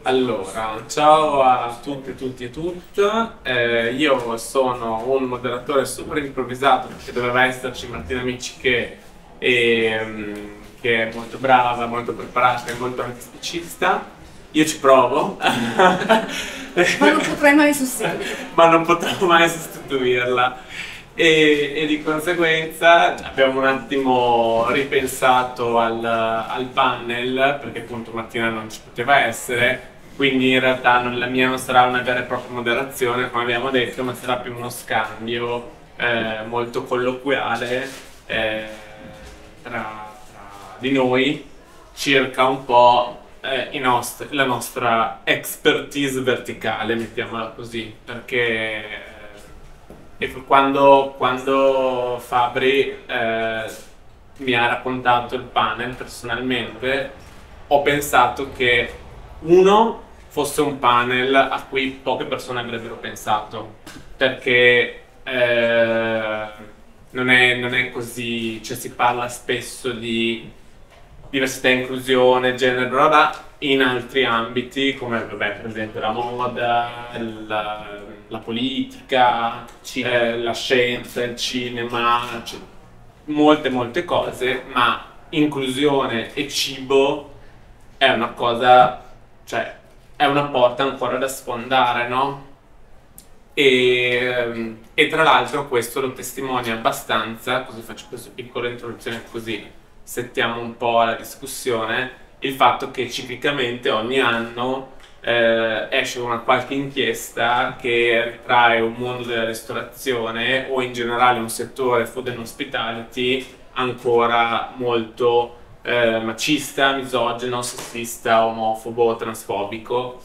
Allora, ciao a tutti, tutti e tutte. Io sono un moderatore super improvvisato perché doveva esserci Martina Amici che è molto brava, molto preparata e molto antispecista. Io ci provo, Ma non potrei mai sostituire. ma non potrò mai sostituirla. E di conseguenza abbiamo un attimo ripensato al panel, perché appunto Martina non ci poteva essere, quindi in realtà la mia non sarà una vera e propria moderazione, come abbiamo detto, ma sarà più uno scambio molto colloquiale tra di noi circa un po' la nostra expertise verticale, mettiamola così, perché quando Fabri mi ha raccontato il panel personalmente, ho pensato che uno fosse un panel a cui poche persone avrebbero pensato, perché non è così, cioè si parla spesso di diversità e inclusione, genere, bla bla, in altri ambiti come vabbè, per esempio la moda, la politica, la scienza, il cinema, cioè, molte cose, ma inclusione e cibo è una cosa, cioè è una porta ancora da sfondare, no? E tra l'altro questo lo testimonia abbastanza, così faccio questa piccola introduzione così settiamo un po' la discussione, il fatto che ciclicamente ogni anno esce una qualche inchiesta che ritrae un mondo della ristorazione o in generale un settore food and hospitality ancora molto macista, misogino, sessista, omofobo, transfobico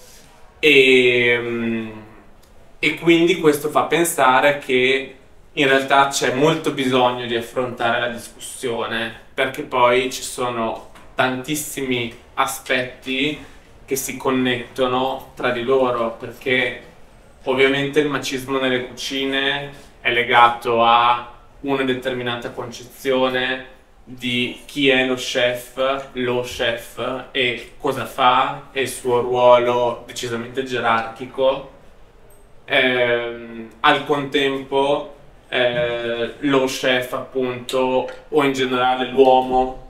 e, e quindi questo fa pensare che in realtà c'è molto bisogno di affrontare la discussione perché poi ci sono tantissimi aspetti che si connettono tra di loro, perché ovviamente il macismo nelle cucine è legato a una determinata concezione di chi è lo chef e cosa fa e il suo ruolo decisamente gerarchico. Al contempo lo chef appunto o in generale l'uomo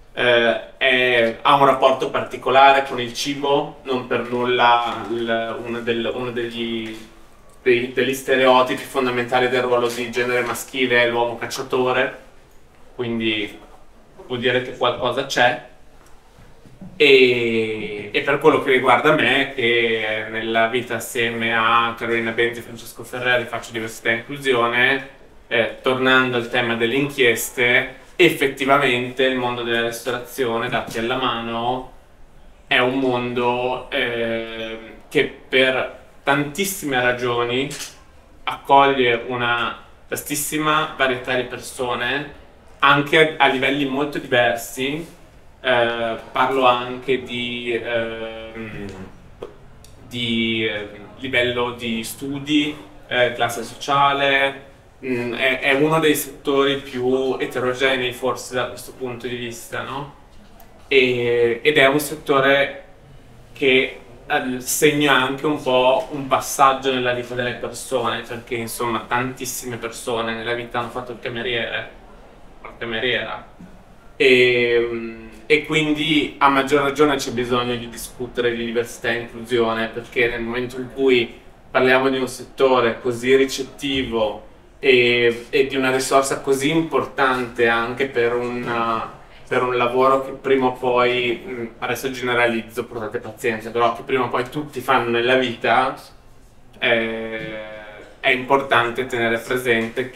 ha un rapporto particolare con il cibo, non per nulla uno degli stereotipi fondamentali del ruolo di genere maschile è l'uomo cacciatore, quindi vuol dire che qualcosa c'è. E per quello che riguarda me, che nella vita assieme a Carolina Benti e Francesco Ferreri faccio diversità e inclusione, tornando al tema delle inchieste, effettivamente il mondo della ristorazione, dati alla mano, è un mondo che per tantissime ragioni accoglie una vastissima varietà di persone, anche a livelli molto diversi. Parlo anche di livello di studi, classe sociale, è uno dei settori più eterogenei forse da questo punto di vista, no? Ed è un settore che segna anche un po' un passaggio nella vita delle persone, perché insomma tantissime persone nella vita hanno fatto il cameriere, la cameriera. E quindi a maggior ragione c'è bisogno di discutere di diversità e inclusione, perché nel momento in cui parliamo di un settore così ricettivo e di una risorsa così importante anche per un lavoro che prima o poi, adesso generalizzo, portate pazienza, però che prima o poi tutti fanno nella vita, è importante tenere presente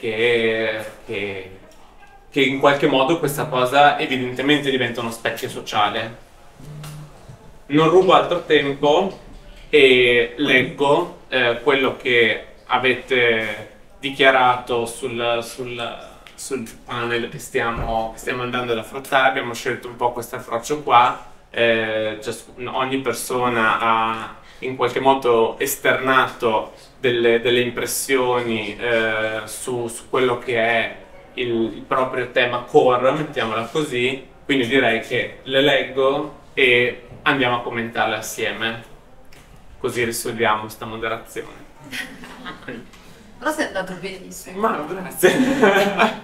che in qualche modo questa cosa evidentemente diventa uno specchio sociale. Non rubo altro tempo e leggo quello che avete dichiarato sul panel che stiamo andando ad affrontare. Abbiamo scelto un po' questo approccio qua, ogni persona ha in qualche modo esternato delle impressioni su quello che è il proprio tema core, mettiamola così, quindi direi che le leggo e andiamo a commentarle assieme. così risolviamo questa moderazione. Però sei andato benissimo. Ma grazie.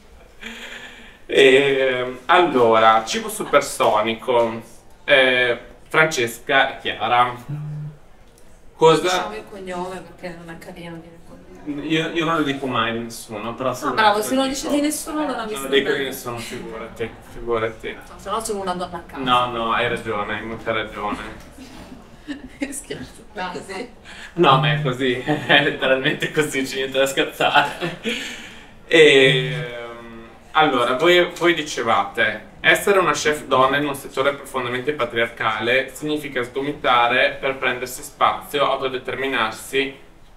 Allora, cibo supersonico. Francesca e Chiara, cosa... Diciamo il cognome perché non è carino dire il cognome. Io non lo dico mai di nessuno, però... No, bravo, se non dici di nessuno non ha Non visto lo dico di bene. nessuno, figurati. Se no sono una donna a casa. No, hai ragione, hai molta ragione. Scherzo, così. No, ma è così, è letteralmente così, c'è niente da scherzare. E, allora, voi dicevate, essere una chef donna in un settore profondamente patriarcale significa sgomitare per prendersi spazio, autodeterminarsi,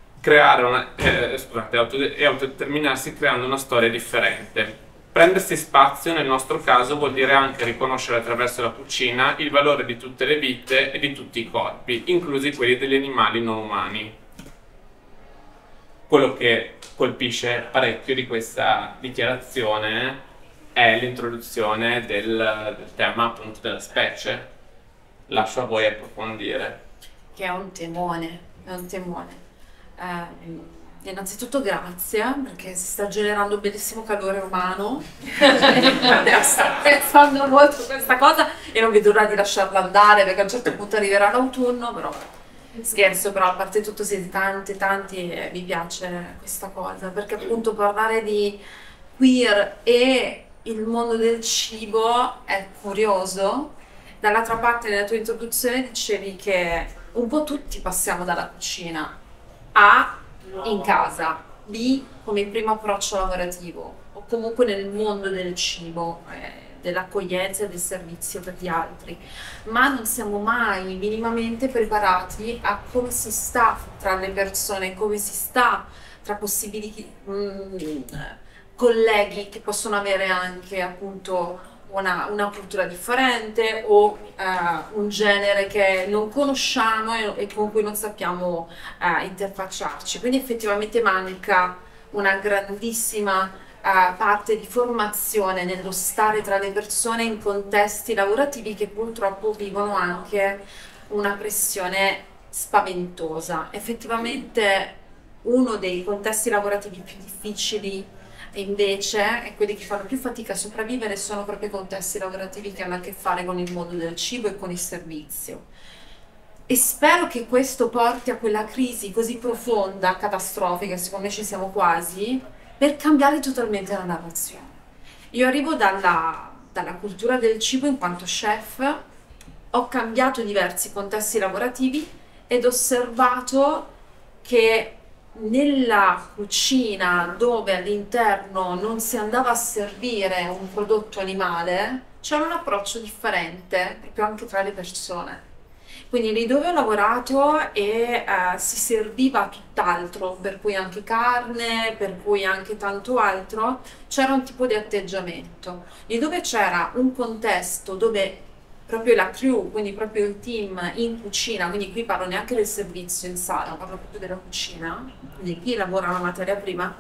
e autodeterminarsi creando una storia differente. Prendersi spazio nel nostro caso vuol dire anche riconoscere attraverso la cucina il valore di tutte le vite e di tutti i corpi, inclusi quelli degli animali non umani. Quello che colpisce parecchio di questa dichiarazione è l'introduzione del tema appunto della specie. Lascio a voi approfondire. Che è un temone, è un temone. Innanzitutto grazie perché si sta generando un bellissimo calore umano. Sto pensando molto questa cosa e non vedo l'ora di lasciarla andare perché a un certo punto arriverà l'autunno, però scherzo, però a parte tutto siete tanti e mi piace questa cosa perché appunto parlare di queer e il mondo del cibo è curioso. Dall'altra parte nella tua introduzione dicevi che un po' tutti passiamo dalla cucina A in casa, B come il primo approccio lavorativo o comunque nel mondo del cibo, dell'accoglienza e del servizio per gli altri, ma non siamo mai minimamente preparati a come si sta tra le persone, come si sta tra possibili colleghi che possono avere anche appunto una cultura differente o un genere che non conosciamo e con cui non sappiamo interfacciarci. Quindi effettivamente manca una grandissima parte di formazione nello stare tra le persone in contesti lavorativi che purtroppo vivono anche una pressione spaventosa. Effettivamente uno dei contesti lavorativi più difficili invece, e quelli che fanno più fatica a sopravvivere sono proprio i contesti lavorativi che hanno a che fare con il mondo del cibo e con il servizio. E spero che questo porti a quella crisi così profonda, catastrofica, secondo me ci siamo quasi, per cambiare totalmente la narrazione. Io arrivo dalla cultura del cibo in quanto chef, ho cambiato diversi contesti lavorativi ed ho osservato che nella cucina dove all'interno non si andava a servire un prodotto animale c'era un approccio differente proprio anche tra le persone. Quindi lì dove ho lavorato si serviva tutt'altro, per cui anche carne, per cui anche tanto altro, c'era un tipo di atteggiamento. Lì dove c'era un contesto dove proprio la crew, quindi proprio il team in cucina, quindi qui parlo neanche del servizio in sala, parlo proprio della cucina, quindi chi lavora la materia prima,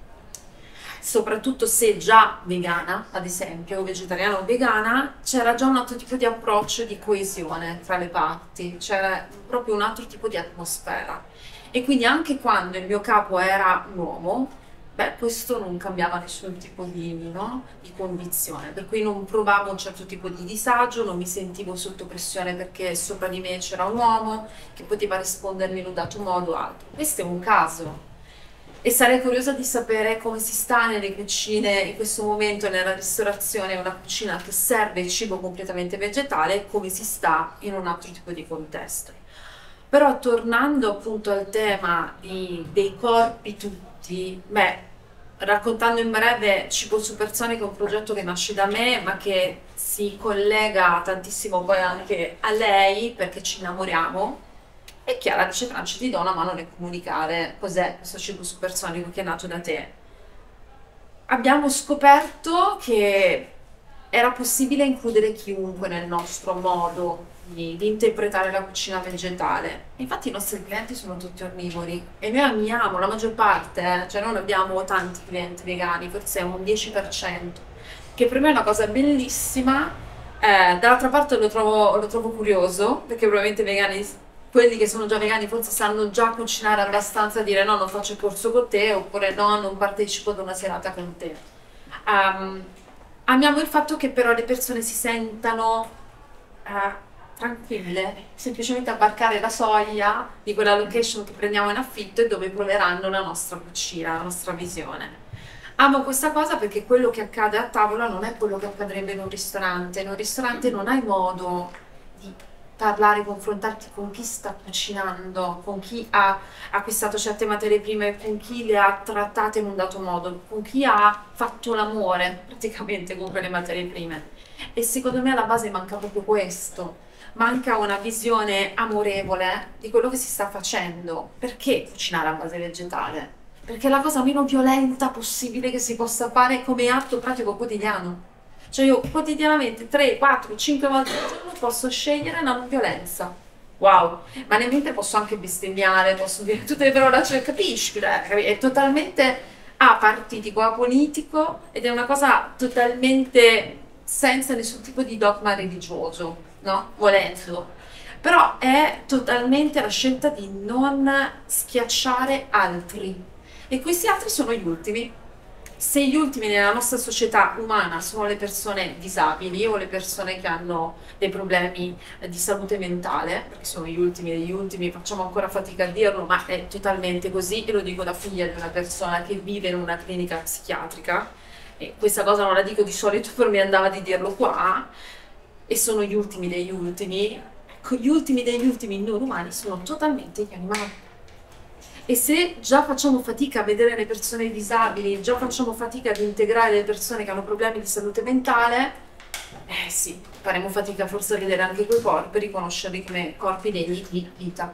soprattutto se già vegana, ad esempio, o vegetariana o vegana, c'era già un altro tipo di approccio di coesione tra le parti, c'era proprio un altro tipo di atmosfera. E quindi anche quando il mio capo era un uomo, beh, questo non cambiava nessun tipo di condizione, per cui non provavo un certo tipo di disagio, non mi sentivo sotto pressione perché sopra di me c'era un uomo che poteva rispondermi in un dato modo o altro. Questo è un caso. E sarei curiosa di sapere come si sta nelle cucine in questo momento nella ristorazione, una cucina che serve il cibo completamente vegetale, e come si sta in un altro tipo di contesto. Però tornando appunto al tema dei corpi tutti, beh, raccontando in breve Cibo Supersonico è un progetto che nasce da me, ma che si collega tantissimo poi anche a lei, perché ci innamoriamo. E Chiara dice: Franci, ti do una mano nel comunicare cos'è questo cibo supersonico che è nato da te. Abbiamo scoperto che era possibile includere chiunque nel nostro modo di interpretare la cucina vegetale. Infatti i nostri clienti sono tutti onnivori e noi amiamo la maggior parte, cioè non abbiamo tanti clienti vegani, forse è un 10%, che per me è una cosa bellissima. Dall'altra parte lo trovo curioso, perché probabilmente i vegani quelli che sono già vegani forse sanno già cucinare abbastanza a dire no, non faccio il corso con te, oppure no, non partecipo ad una serata con te. Amiamo il fatto che però le persone si sentano tranquille, semplicemente a varcare la soglia di quella location che prendiamo in affitto e dove proveranno la nostra cucina, la nostra visione. Amo questa cosa perché quello che accade a tavola non è quello che accadrebbe in un ristorante. In un ristorante non hai modo di parlare, confrontarti con chi sta cucinando, con chi ha acquistato certe materie prime, con chi le ha trattate in un dato modo, con chi ha fatto l'amore praticamente con quelle materie prime. E secondo me alla base manca proprio questo. Manca una visione amorevole di quello che si sta facendo. Perché cucinare a base vegetale? Perché è la cosa meno violenta possibile che si possa fare come atto pratico quotidiano. Cioè io quotidianamente 3, 4, 5 volte al giorno posso scegliere la non violenza. Wow, ma nel mentre posso anche bestemmiare, posso dire tutte le parolacce, capisci? È totalmente apartitico, apolitico ed è una cosa totalmente senza nessun tipo di dogma religioso, no? Volendo. Però è totalmente la scelta di non schiacciare altri. E questi altri sono gli ultimi. Se gli ultimi nella nostra società umana sono le persone disabili o le persone che hanno dei problemi di salute mentale, perché sono gli ultimi degli ultimi, facciamo ancora fatica a dirlo, ma è totalmente così, e lo dico da figlia di una persona che vive in una clinica psichiatrica, e questa cosa non la dico di solito, però mi andava di dirlo qua, e sono gli ultimi degli ultimi. Ecco, gli ultimi degli ultimi non umani sono totalmente gli animali. E se già facciamo fatica a vedere le persone disabili, già facciamo fatica ad integrare le persone che hanno problemi di salute mentale, sì, faremo fatica forse a vedere anche quei corpi e riconoscerli come corpi degni di vita.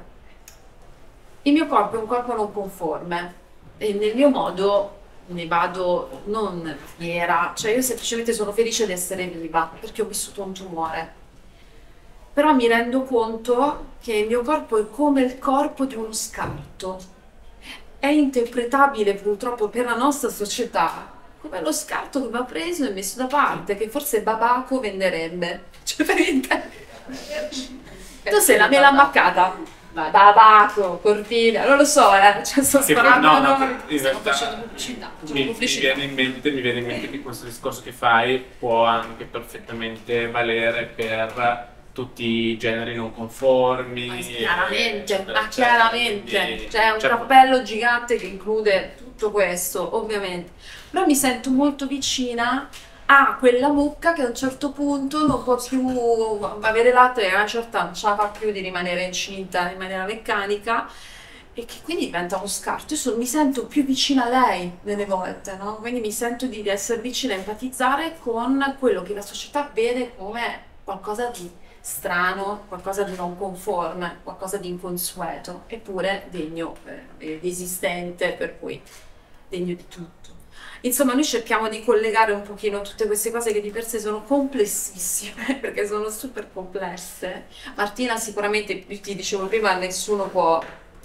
Il mio corpo è un corpo non conforme e nel mio modo ne vado non fiera, cioè io semplicemente sono felice di essere viva perché ho vissuto un tumore. Però mi rendo conto che il mio corpo è come il corpo di uno scarto. È interpretabile purtroppo per la nostra società come lo scarto che va preso e messo da parte, che forse Babaco venderebbe. Cioè, tu sei la mela ammaccata. Babaco, Corvina, non lo so, cioè sto sparando stiamo facendo pubblicità. Mi viene in mente che questo discorso che fai può anche perfettamente valere per tutti i generi non conformi. Ma chiaramente, c'è un cappello gigante che include tutto questo, ovviamente. Però mi sento molto vicina a quella mucca che a un certo punto non può più avere latte e a una certa non ce la fa più di rimanere incinta in maniera meccanica e che quindi diventa uno scarto. Mi sento più vicina a lei delle volte, no? Quindi mi sento di essere vicina a empatizzare con quello che la società vede come qualcosa di strano, qualcosa di non conforme, qualcosa di inconsueto, eppure degno di esistente, per cui degno di tutto. Insomma, noi cerchiamo di collegare un pochino tutte queste cose che di per sé sono complessissime, perché sono super complesse. Martina sicuramente, ti dicevo prima, nessuno può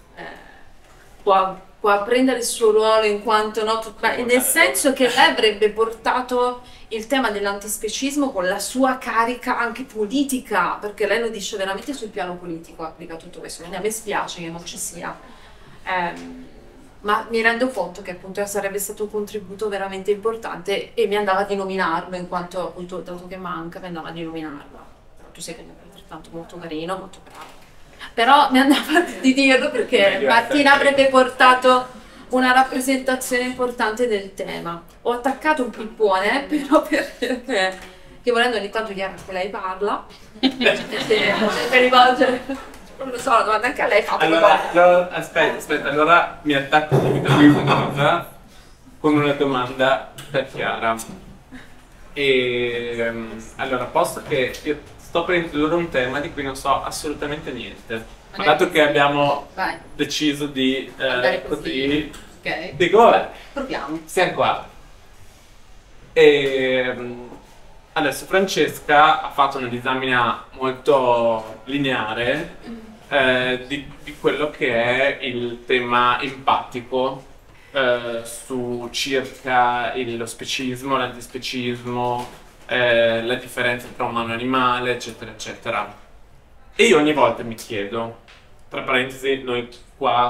prendere il suo ruolo in quanto nel senso che lei avrebbe portato il tema dell'antispecismo con la sua carica anche politica, perché lei lo dice veramente sul piano politico, applica tutto questo, quindi a me spiace che non ci sia. Ma mi rendo conto che appunto sarebbe stato un contributo veramente importante e mi andava di nominarlo, in quanto appunto dato che manca mi andava di nominarlo. Tu sei comunque altrettanto molto carino, molto bravo. Però mi andava di dirlo perché Martina avrebbe portato una rappresentazione importante del tema. Ho attaccato un pippone, però perché che volendo ogni tanto chiaro che lei parla, per rivolgere, non lo so, la domanda anche a lei fa. Allora, aspetta, allora mi attacco subito a questa cosa con una domanda per Chiara. Allora, posto che io sto per introdurre un tema di cui non so assolutamente niente, ma dato che abbiamo deciso di così, okay. Dico vabbè, proviamo. Siamo qua. Adesso Francesca ha fatto una disamina molto lineare di quello che è il tema empatico su circa lo specismo, l'antispecismo, la differenza tra umano e animale, eccetera, eccetera. E io ogni volta mi chiedo, tra parentesi, noi qua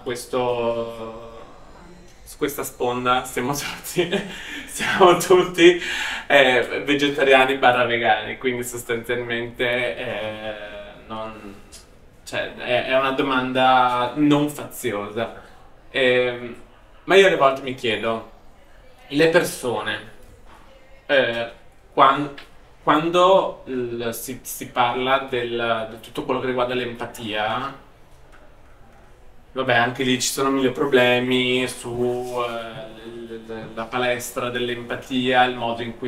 su questa sponda siamo tutti vegetariani barra vegani, quindi sostanzialmente cioè, è una domanda non faziosa. Ma io alle volte mi chiedo, le persone, eh, quando si parla di tutto quello che riguarda l'empatia, vabbè, anche lì ci sono mille problemi su la palestra dell'empatia, il modo in cui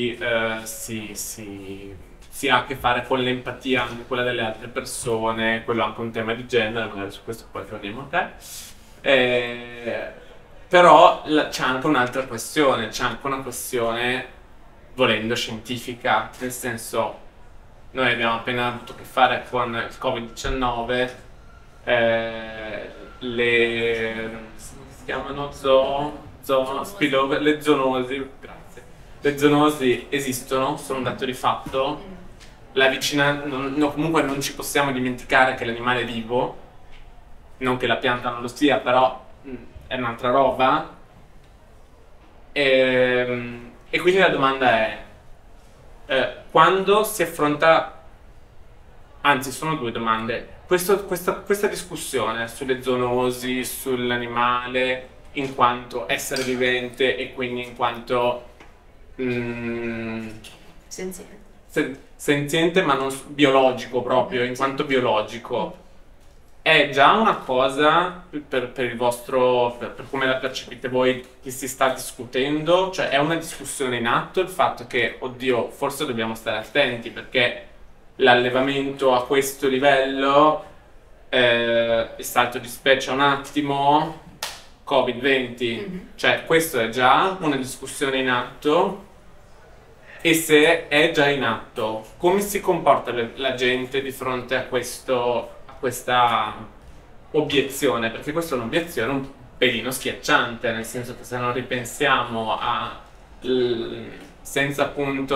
si ha a che fare con l'empatia, anche quella delle altre persone, quello è anche un tema di genere, magari su questo poi torniamo a te. Però c'è anche un'altra questione, c'è anche una questione, volendo, scientifica, nel senso, noi abbiamo appena avuto a che fare con il Covid-19, come si chiamano? Spillover, le zoonosi, grazie. Le zoonosi esistono, sono un dato di fatto. La vicinanza, comunque non ci possiamo dimenticare che l'animale è vivo, non che la pianta non lo sia, però è un'altra roba. E quindi la domanda è, quando si affronta, anzi sono due domande, questa discussione sulle zoonosi, sull'animale in quanto essere vivente e quindi in quanto senziente ma non biologico proprio, in quanto biologico, è già una cosa per il vostro, per come la percepite voi, che si sta discutendo? Cioè è una discussione in atto il fatto che, oddio, forse dobbiamo stare attenti perché l'allevamento a questo livello, il salto di specie un attimo, Covid-20, cioè questo è già una discussione in atto. E se è già in atto, come si comporta la gente di fronte a questa obiezione? Perché questa è un'obiezione un pelino schiacciante, nel senso che se non ripensiamo senza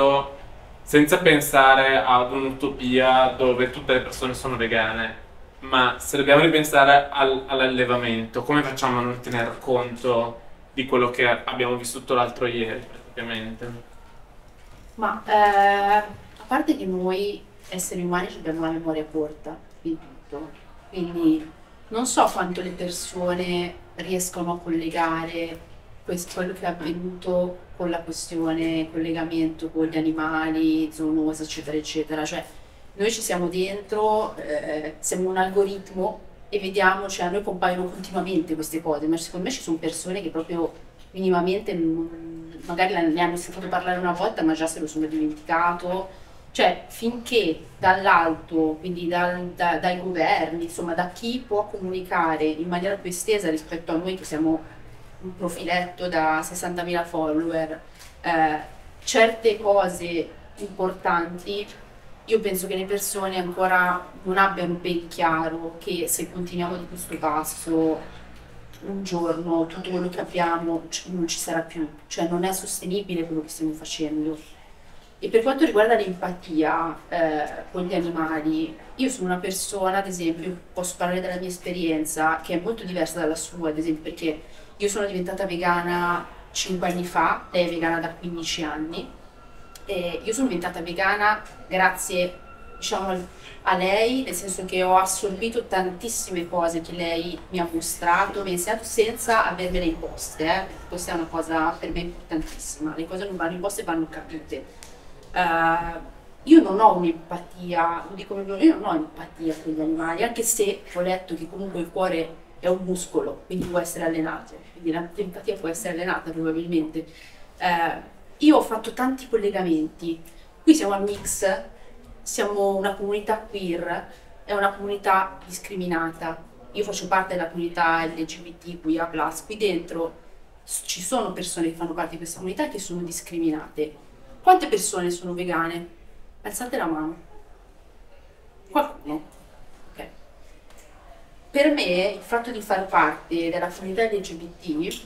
pensare ad un'utopia dove tutte le persone sono vegane, ma se dobbiamo ripensare all'allevamento, come facciamo a non tener conto di quello che abbiamo vissuto l'altro ieri praticamente? Ma a parte che noi esseri umani abbiamo una memoria corta di tutto, quindi non so quanto le persone riescono a collegare quello che è avvenuto con la questione collegamento con gli animali, zoonosi, eccetera, eccetera. Cioè, noi ci siamo dentro, siamo un algoritmo e vediamo, cioè a noi compaiono continuamente queste cose, ma secondo me ci sono persone che proprio minimamente magari ne hanno sentito parlare una volta ma già se lo sono dimenticato. Cioè finché dall'alto, quindi dai governi, insomma da chi può comunicare in maniera più estesa rispetto a noi che siamo un profiletto da 60.000 follower, certe cose importanti, io penso che le persone ancora non abbiano ben chiaro che se continuiamo di questo passo un giorno tutto quello che abbiamo non ci sarà più, cioè non è sostenibile quello che stiamo facendo. E per quanto riguarda l'empatia con gli animali, io sono una persona, ad esempio, posso parlare della mia esperienza, che è molto diversa dalla sua, ad esempio, perché io sono diventata vegana 5 anni fa, lei è vegana da 15 anni, e io sono diventata vegana grazie, diciamo, a lei, nel senso che ho assorbito tantissime cose che lei mi ha mostrato, mi ha insegnato senza avermele imposte, questa è una cosa per me importantissima, le cose non vanno imposte, vanno capite. Io non ho un'empatia, io non ho empatia per gli animali, anche se ho letto che comunque il cuore è un muscolo, quindi può essere allenato, quindi l'empatia può essere allenata probabilmente. Io ho fatto tanti collegamenti, qui siamo al Mix, siamo una comunità queer, è una comunità discriminata, io faccio parte della comunità LGBTQIA+, qui dentro ci sono persone che fanno parte di questa comunità che sono discriminate. Quante persone sono vegane? Alzate la mano. Qualcuno? Ok. Per me il fatto di far parte della comunità LGBT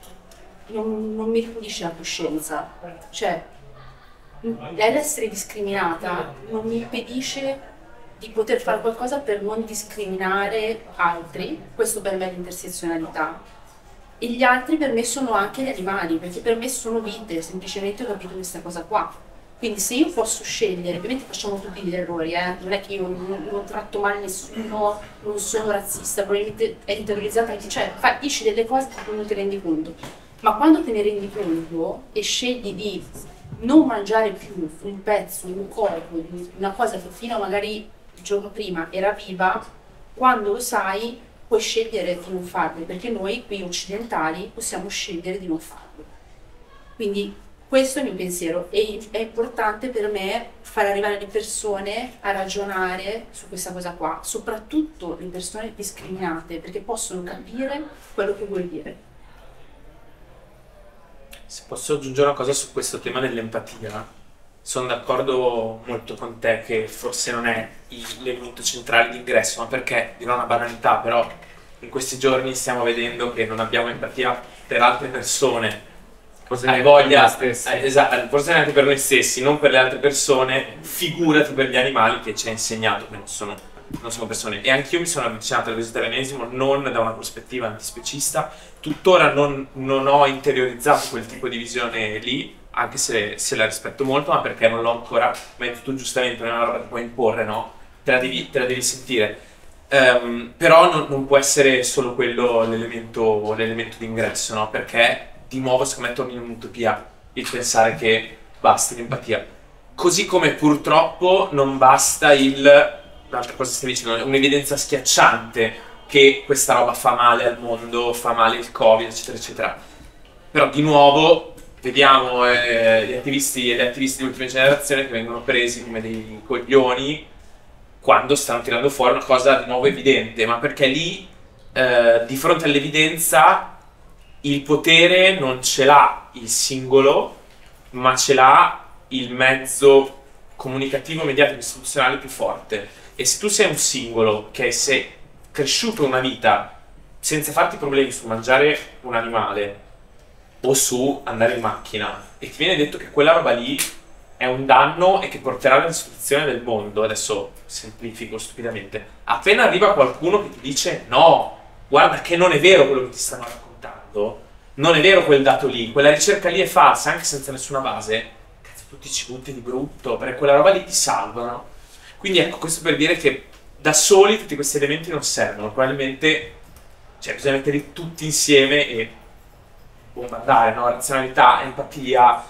non mi ripulisce la coscienza. Cioè, l'essere discriminata non mi impedisce di poter fare qualcosa per non discriminare altri, questo per me è l'intersezionalità. E gli altri per me sono anche gli animali, perché per me sono vite, semplicemente ho capito questa cosa qua. Quindi se io posso scegliere, ovviamente facciamo tutti gli errori, non è che io non tratto male nessuno, non sono razzista, probabilmente è interiorizzata anche, cioè dici delle cose che non ti rendi conto. Ma quando te ne rendi conto e scegli di non mangiare più un pezzo, un corpo, una cosa che fino a magari il giorno prima era viva, quando lo sai puoi scegliere di non farlo, perché noi qui occidentali possiamo scegliere di non farlo. Quindi questo è il mio pensiero e è importante per me far arrivare le persone a ragionare su questa cosa qua, soprattutto le persone discriminate, perché possono capire quello che vuol dire. Se posso aggiungere una cosa su questo tema dell'empatia, sono d'accordo molto con te che forse non è l'elemento centrale di ingresso, ma perché, dirò una banalità, però in questi giorni stiamo vedendo che non abbiamo empatia per altre persone. Forse Hai voglia, esatto, forse neanche per noi stessi, non per le altre persone, figurati per gli animali che ci ha insegnato che non sono persone. E anch'io mi sono avvicinato al vegetarianesimo non da una prospettiva antispecista, tuttora non ho interiorizzato quel tipo di visione lì, anche se la rispetto molto, ma perché non l'ho ancora, ma tu giustamente non è una roba che puoi imporre, no? Te la devi sentire. Però non può essere solo quello l'elemento di ingresso, no? Perché di nuovo secondo me torni in un'utopia il pensare che basti l'empatia, così come purtroppo non basta l'altra cosa che stai dicendo, un'evidenza schiacciante che questa roba fa male al mondo, fa male il Covid, eccetera eccetera. Però di nuovo vediamo gli attivisti e le attiviste di ultima generazione che vengono presi come dei coglioni quando stanno tirando fuori una cosa di nuovo evidente, ma perché lì di fronte all'evidenza il potere non ce l'ha il singolo, ma ce l'ha il mezzo comunicativo, mediatico, istituzionale più forte. E se tu sei un singolo che sei cresciuto una vita senza farti problemi su mangiare un animale o su andare in macchina e ti viene detto che quella roba lì è un danno e che porterà alla distruzione del mondo, adesso semplifico stupidamente, appena arriva qualcuno che ti dice no, guarda che non è vero quello che ti stanno raccontando, non è vero quel dato lì, quella ricerca lì è falsa anche senza nessuna base, cazzo, tu ti ci butti di brutto, perché quella roba lì ti salvano. Quindi ecco, questo per dire che da soli tutti questi elementi non servono, probabilmente bisogna metterli tutti insieme e bombardare, no? Razionalità, empatia,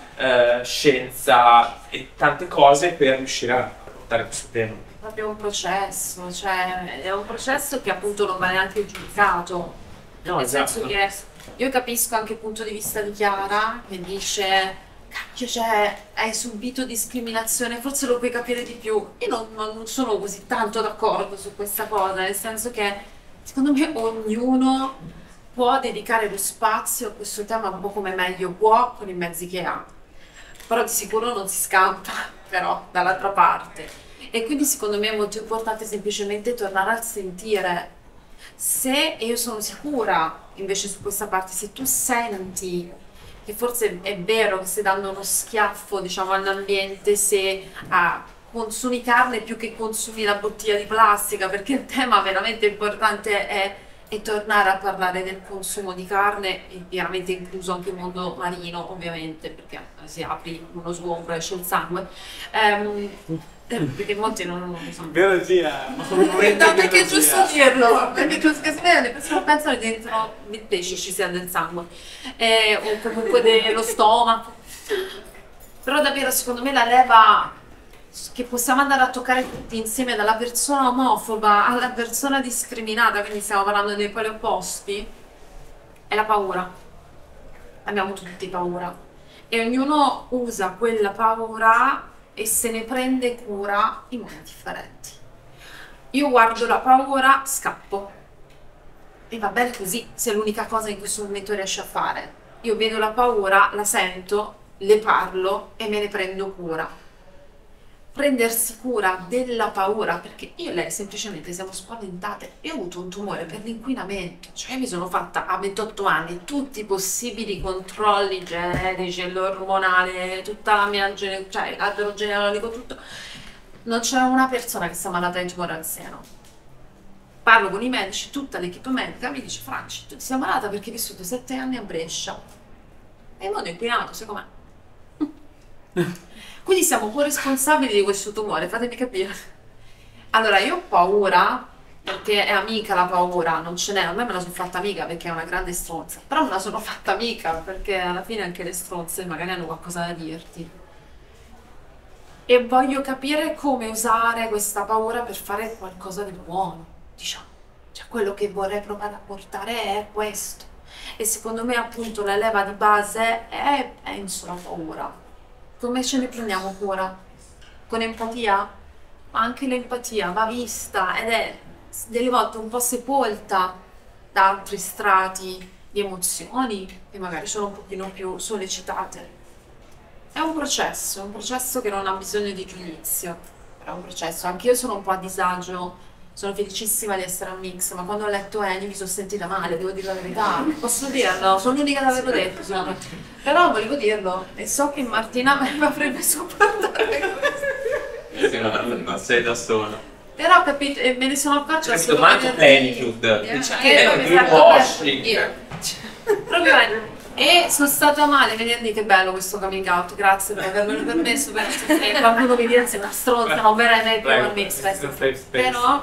scienza e tante cose per riuscire a portare questo tema. È proprio un processo, cioè è un processo che appunto non va neanche giudicato, No, nel esatto. senso che io capisco anche il punto di vista di Chiara che dice cacchio, cioè hai subito discriminazione, forse lo puoi capire di più. Io non sono così tanto d'accordo su questa cosa, nel senso che secondo me ognuno può dedicare lo spazio a questo tema un po' come meglio può con i mezzi che ha, però di sicuro non si scampa però dall'altra parte, e quindi secondo me è molto importante semplicemente tornare a sentire se, e io sono sicura invece su questa parte, se tu senti che forse è vero che stai dando uno schiaffo, diciamo, all'ambiente, se consumi carne più che consumi la bottiglia di plastica, perché il tema veramente importante è tornare a parlare del consumo di carne, e chiaramente incluso anche il mondo marino, ovviamente, perché se apri uno sgombro esce il sangue. Perché molti non lo sanno. Biologia. No, perché è giusto dirlo, perché le persone pensano che dentro il pesce ci sia del sangue, o comunque dello stomaco. Però davvero secondo me la leva che possiamo andare a toccare tutti insieme, dalla persona omofoba alla persona discriminata, quindi stiamo parlando dei poli opposti, è la paura. Abbiamo tutti paura e ognuno usa quella paura e se ne prende cura in modi differenti. Io guardo la paura, scappo e va bene così, se è l'unica cosa in questo momento riesce a fare. Io vedo la paura, la sento, le parlo e me ne prendo cura. Prendersi cura della paura, perché io e lei semplicemente siamo spaventate. Io ho avuto un tumore per l'inquinamento, cioè mi sono fatta a 28 anni tutti i possibili controlli genetici, l'ormonale, tutta la mia cioè l'albero genealogico, tutto. non c'è una persona che sta malata di tumore al seno. Parlo con i medici, tutta l'equipe medica mi dice: Franci, tu sei malata perché hai vissuto 7 anni a Brescia. E il mondo è inquinato, secondo me. Quindi siamo corresponsabili di questo tumore, fatemi capire. Allora, io ho paura, perché è amica la paura, non ce n'è, a me me la sono fatta amica perché è una grande stronza, però me la sono fatta amica perché alla fine anche le stronze magari hanno qualcosa da dirti. E voglio capire come usare questa paura per fare qualcosa di buono, diciamo. Cioè, quello che vorrei provare a portare è questo. E secondo me appunto la leva di base è penso la paura. Come ce ne prendiamo cura? Con empatia? Ma anche l'empatia va vista ed è delle volte un po' sepolta da altri strati di emozioni che magari sono un pochino più sollecitate. È un processo che non ha bisogno di giudizio, è un processo. Anche io sono un po' a disagio, sono felicissima di essere a Mix, ma quando ho letto Annie mi sono sentita male, devo dire la verità. Posso dirlo? Sono l'unica ad averlo detto, però volevo dirlo e so che Martina mi avrebbe supportato. Sì, non sei da sola. Però capito, me ne sono accorta Questo domani plenitude, proprio e sono stata male venerdì, che bello questo coming out, grazie per avermelo permesso, per qualcuno mi dice una stronza, non veramente per me,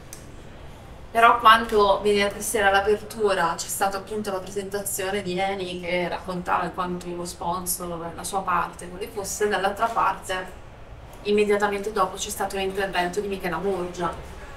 però quando venerdì sera all'apertura c'è stata appunto la presentazione di Eni che raccontava quanto lo sponsor, la sua parte, quale fosse, dall'altra parte immediatamente dopo c'è stato l'intervento di Michela Murgia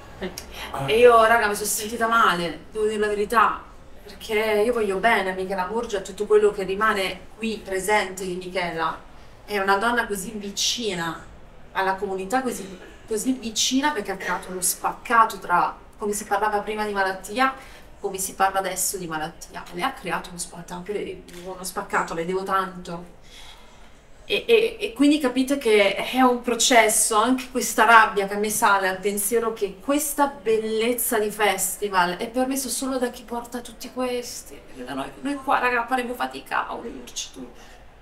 e io raga mi sono sentita male, devo dire la verità, perché io voglio bene a Michela Murgia e tutto quello che rimane qui presente di Michela. È una donna così vicina alla comunità, così vicina, perché ha creato uno spaccato tra come si parlava prima di malattia, come si parla adesso di malattia. Lei ha creato uno spaccato, le devo tanto. E quindi capite che è un processo, anche questa rabbia che a me sale al pensiero che questa bellezza di festival è permesso solo da chi porta tutti questi. Noi qua, raga, faremo fatica a unirci tu.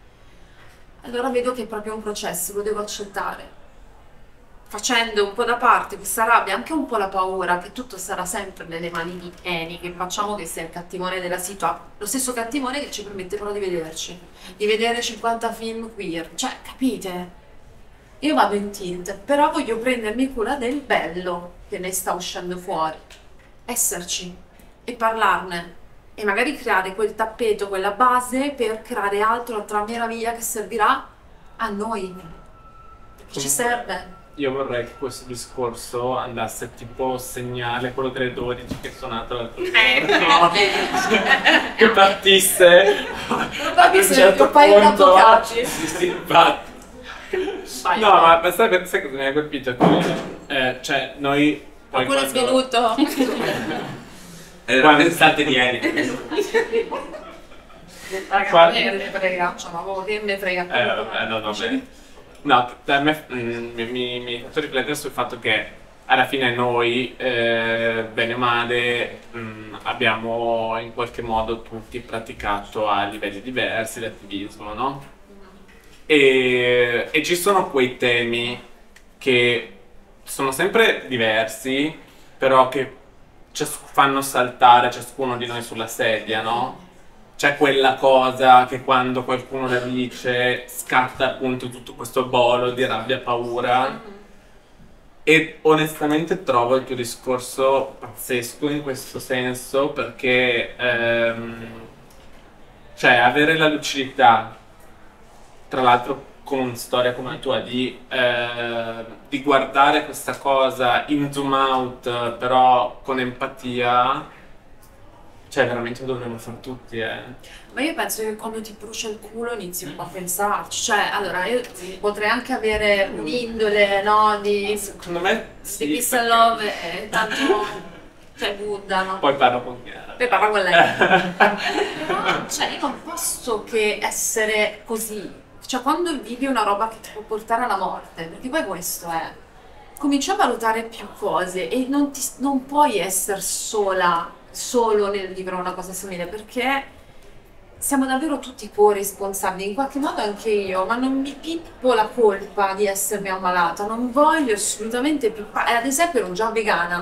Allora vedo che è proprio un processo, lo devo accettare. Facendo un po' da parte questa rabbia, anche un po' la paura che tutto sarà sempre nelle mani di Eni, che facciamo che sia il cattivone della situazione, lo stesso cattivone che ci permette però di vederci, di vedere 50 film queer, cioè capite? Io vado in tilt, però voglio prendermi cura del bello che ne sta uscendo fuori, esserci e parlarne e magari creare quel tappeto, quella base per creare altro, altra meraviglia che servirà a noi, perché ci serve. Io vorrei che questo discorso andasse tipo segnale, quello delle 12 che è suonato l'altro giorno, che partisse a un certo punto. Sì, infatti. No, ma sai cosa mi ha colpito? Cioè, noi poi quello è svenuto. Era pensate di Eni. Raga, che me frega, cioè, che me frega. No, bene. No, a me mi ha fatto riflettere sul fatto che alla fine noi, bene o male, abbiamo in qualche modo tutti praticato a livelli diversi l'attivismo, no? E ci sono quei temi che sono sempre diversi, però che fanno saltare ciascuno di noi sulla sedia, no? C'è quella cosa che quando qualcuno la dice scatta appunto tutto questo bolo di rabbia e paura. E onestamente trovo il tuo discorso pazzesco in questo senso, perché cioè avere la lucidità, tra l'altro con una storia come la tua, di guardare questa cosa in zoom out, però con empatia. Cioè, veramente lo dovremmo fare tutti, Ma io penso che quando ti brucia il culo inizi un po' a pensarci. Cioè, allora, io potrei anche avere un'indole, no, secondo me sì, di peace and love, tanto, cioè, Buddha, no? Poi parlo con Chiara. Poi parlo con lei. Però, cioè, io non posso che essere così. Cioè, quando vivi una roba che ti può portare alla morte, perché poi questo è... Cominci a valutare più cose e non puoi essere solo nel vivere una cosa simile, perché siamo davvero tutti corresponsabili, in qualche modo anche io, ma non mi pippo la colpa di essermi ammalata, non voglio assolutamente pippare. Ad esempio ero già vegana.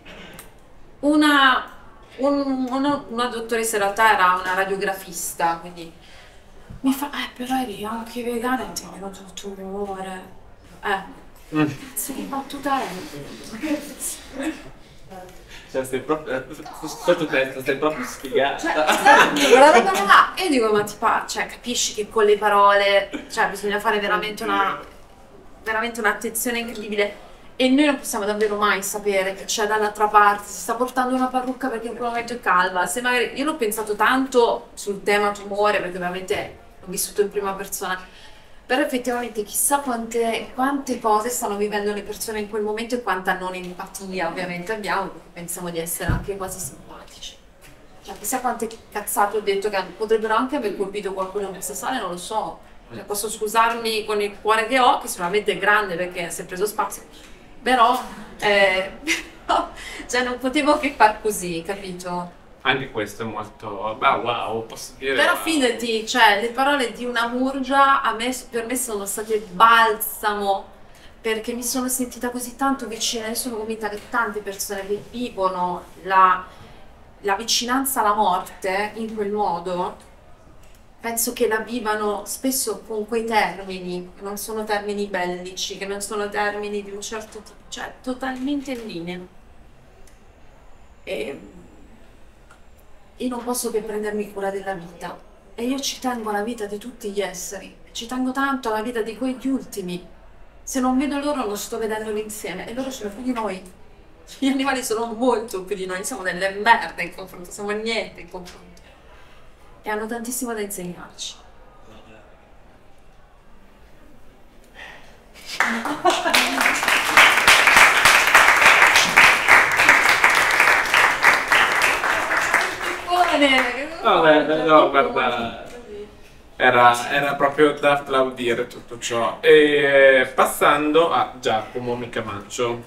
Una dottoressa in realtà era una radiografista, quindi mi fa, però eri anche vegana e ti è venuto il tumore. Cazzo di battuta è? Cioè, sotto testa, stai proprio sfigata. Cioè, esatto, quella roba là. E io dico, ma cioè, capisci che con le parole, cioè, bisogna fare veramente un'attenzione incredibile. E noi non possiamo davvero mai sapere che c'è dall'altra parte, si sta portando una parrucca perché in quel momento è calva. Se magari, io l'ho pensato tanto sul tema tumore, perché ovviamente l'ho vissuto in prima persona, però effettivamente chissà quante cose stanno vivendo le persone in quel momento e quanta non empatia ovviamente abbiamo, perché pensiamo di essere anche quasi simpatici. Cioè, chissà quante cazzate ho detto che potrebbero anche aver colpito qualcuno in questa sala, non lo so. Cioè, posso scusarmi con il cuore che ho, che sicuramente è grande perché si è preso spazio, però cioè, non potevo che far così, capito? Anche questo è molto... wow, posso dire... Però wow. fidati, cioè, le parole di una Murgia per me sono state balsamo, perché mi sono sentita così tanto vicina. Io sono convinta che tante persone che vivono la vicinanza alla morte in quel modo, penso che la vivano spesso con quei termini, che non sono termini bellici, che non sono termini di un certo tipo, cioè totalmente in linea. E io non posso che prendermi cura della vita, e io ci tengo alla vita di tutti gli esseri, ci tengo tanto alla vita di quegli ultimi. Se non vedo loro non sto vedendoli insieme, e loro sono più di noi. Gli animali sono molto più di noi, siamo delle merde in confronto, siamo niente in confronto. E hanno tantissimo da insegnarci. No, guarda, era proprio da applaudire tutto ciò. E passando a Giacomo Micamaccio,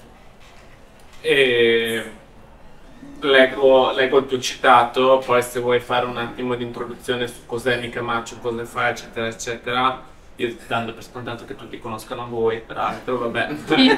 e leggo il tuo citato, poi se vuoi fare un attimo di introduzione su cos'è Micamaccio, cosa fa, eccetera, eccetera. Io dando per scontato che tutti conoscano voi, peraltro, vabbè.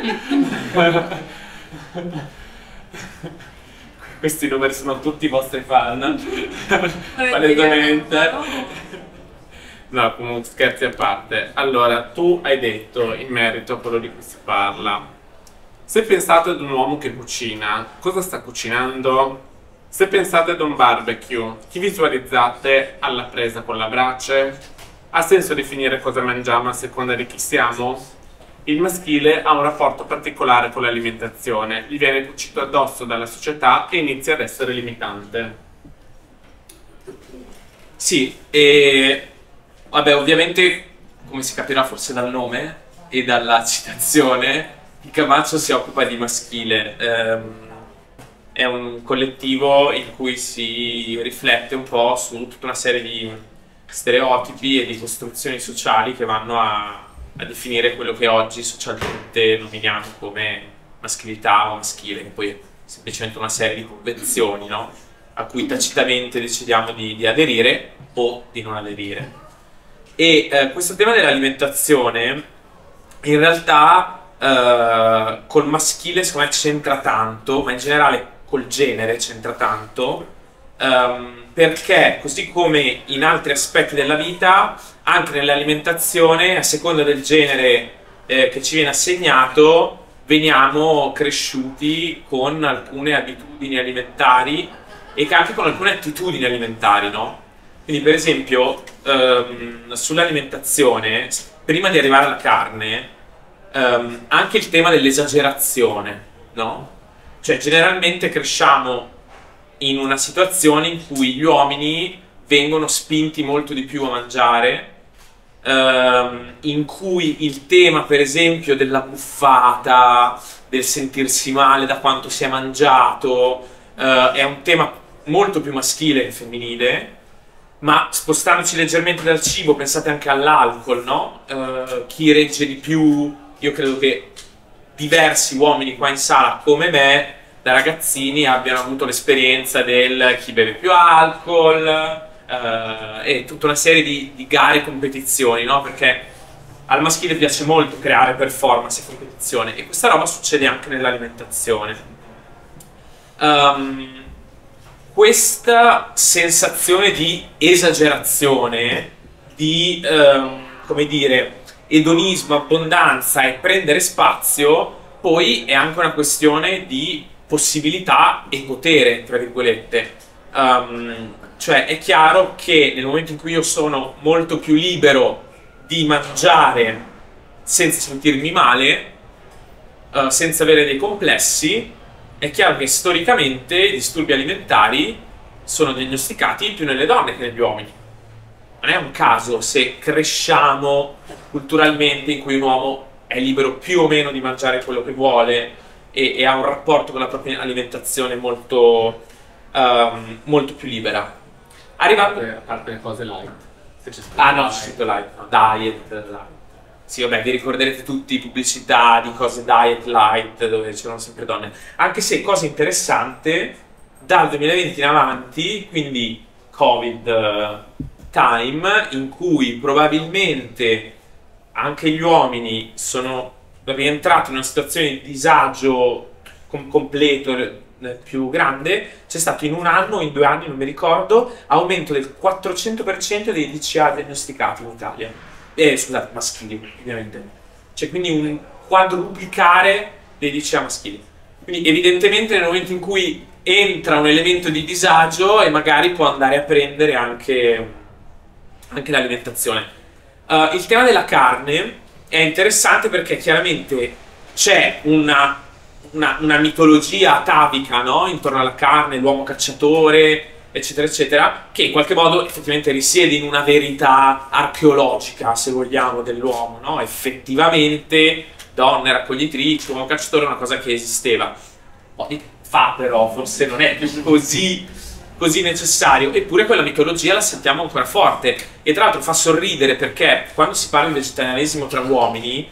Questi numeri sono tutti i vostri fan, palesemente. No, comunque scherzi a parte. Allora, tu hai detto in merito a quello di cui si parla, se pensate ad un uomo che cucina, cosa sta cucinando? Se pensate ad un barbecue, chi visualizzate alla presa con la brace? Ha senso definire cosa mangiamo a seconda di chi siamo? Il maschile ha un rapporto particolare con l'alimentazione, gli viene cucito addosso dalla società e inizia ad essere limitante. Sì, e vabbè, ovviamente, come si capirà forse dal nome e dalla citazione, Micamaccio si occupa di maschile. È un collettivo in cui si riflette un po' su tutta una serie di stereotipi e di costruzioni sociali che vanno a definire quello che oggi socialmente nominiamo come maschilità o maschile, che poi è semplicemente una serie di convenzioni, no? A cui tacitamente decidiamo di aderire o di non aderire. E questo tema dell'alimentazione in realtà col maschile secondo me c'entra tanto, ma in generale col genere c'entra tanto, perché così come in altri aspetti della vita, anche nell'alimentazione, a seconda del genere che ci viene assegnato, veniamo cresciuti con alcune abitudini alimentari e anche con alcune attitudini alimentari, no? Quindi per esempio sull'alimentazione, prima di arrivare alla carne, anche il tema dell'esagerazione, no? Cioè generalmente cresciamo in una situazione in cui gli uomini vengono spinti molto di più a mangiare, in cui il tema per esempio della buffata, del sentirsi male da quanto si è mangiato, è un tema molto più maschile che femminile. Ma spostandoci leggermente dal cibo, pensate anche all'alcol, no? Chi regge di più, io credo che diversi uomini qua in sala come me, da ragazzini, abbiano avuto l'esperienza del chi beve più alcol, e tutta una serie di gare e competizioni, no? Perché al maschile piace molto creare performance e competizione, e questa roba succede anche nell'alimentazione. Questa sensazione di esagerazione, di come dire, edonismo, abbondanza e prendere spazio, poi è anche una questione di possibilità e potere, tra virgolette. Cioè è chiaro che nel momento in cui io sono molto più libero di mangiare senza sentirmi male, senza avere dei complessi, è chiaro che storicamente i disturbi alimentari sono diagnosticati più nelle donne che negli uomini. Non è un caso se cresciamo culturalmente in cui un uomo è libero più o meno di mangiare quello che vuole e ha un rapporto con la propria alimentazione molto, molto più libera. Arrivando A parte le cose light. Se c'è Ah no, c'è scritto light, no, light. Sì, vabbè, vi ricorderete tutti pubblicità di cose diet light dove c'erano sempre donne. Anche se, cosa interessante, dal 2020 in avanti, quindi Covid time, in cui probabilmente anche gli uomini sono rientrati in una situazione di disagio completo più grande, c'è stato in un anno o in 2 anni, non mi ricordo, aumento del 400% dei DCA diagnosticati in Italia. Scusate, maschili, ovviamente. C'è quindi un quadruplicare dei DCA maschili. Quindi evidentemente nel momento in cui entra un elemento di disagio e magari può andare a prendere anche l'alimentazione. Il tema della carne è interessante perché chiaramente c'è una mitologia atavica, no? Intorno alla carne, l'uomo cacciatore, eccetera, eccetera, che in qualche modo effettivamente risiede in una verità archeologica, se vogliamo, dell'uomo, no? Effettivamente, donne raccoglitrici, uomo cacciatore è una cosa che esisteva. Poi fa però, forse non è più così necessario, eppure quella mitologia la sentiamo ancora forte, e tra l'altro fa sorridere perché quando si parla di vegetarianesimo tra uomini,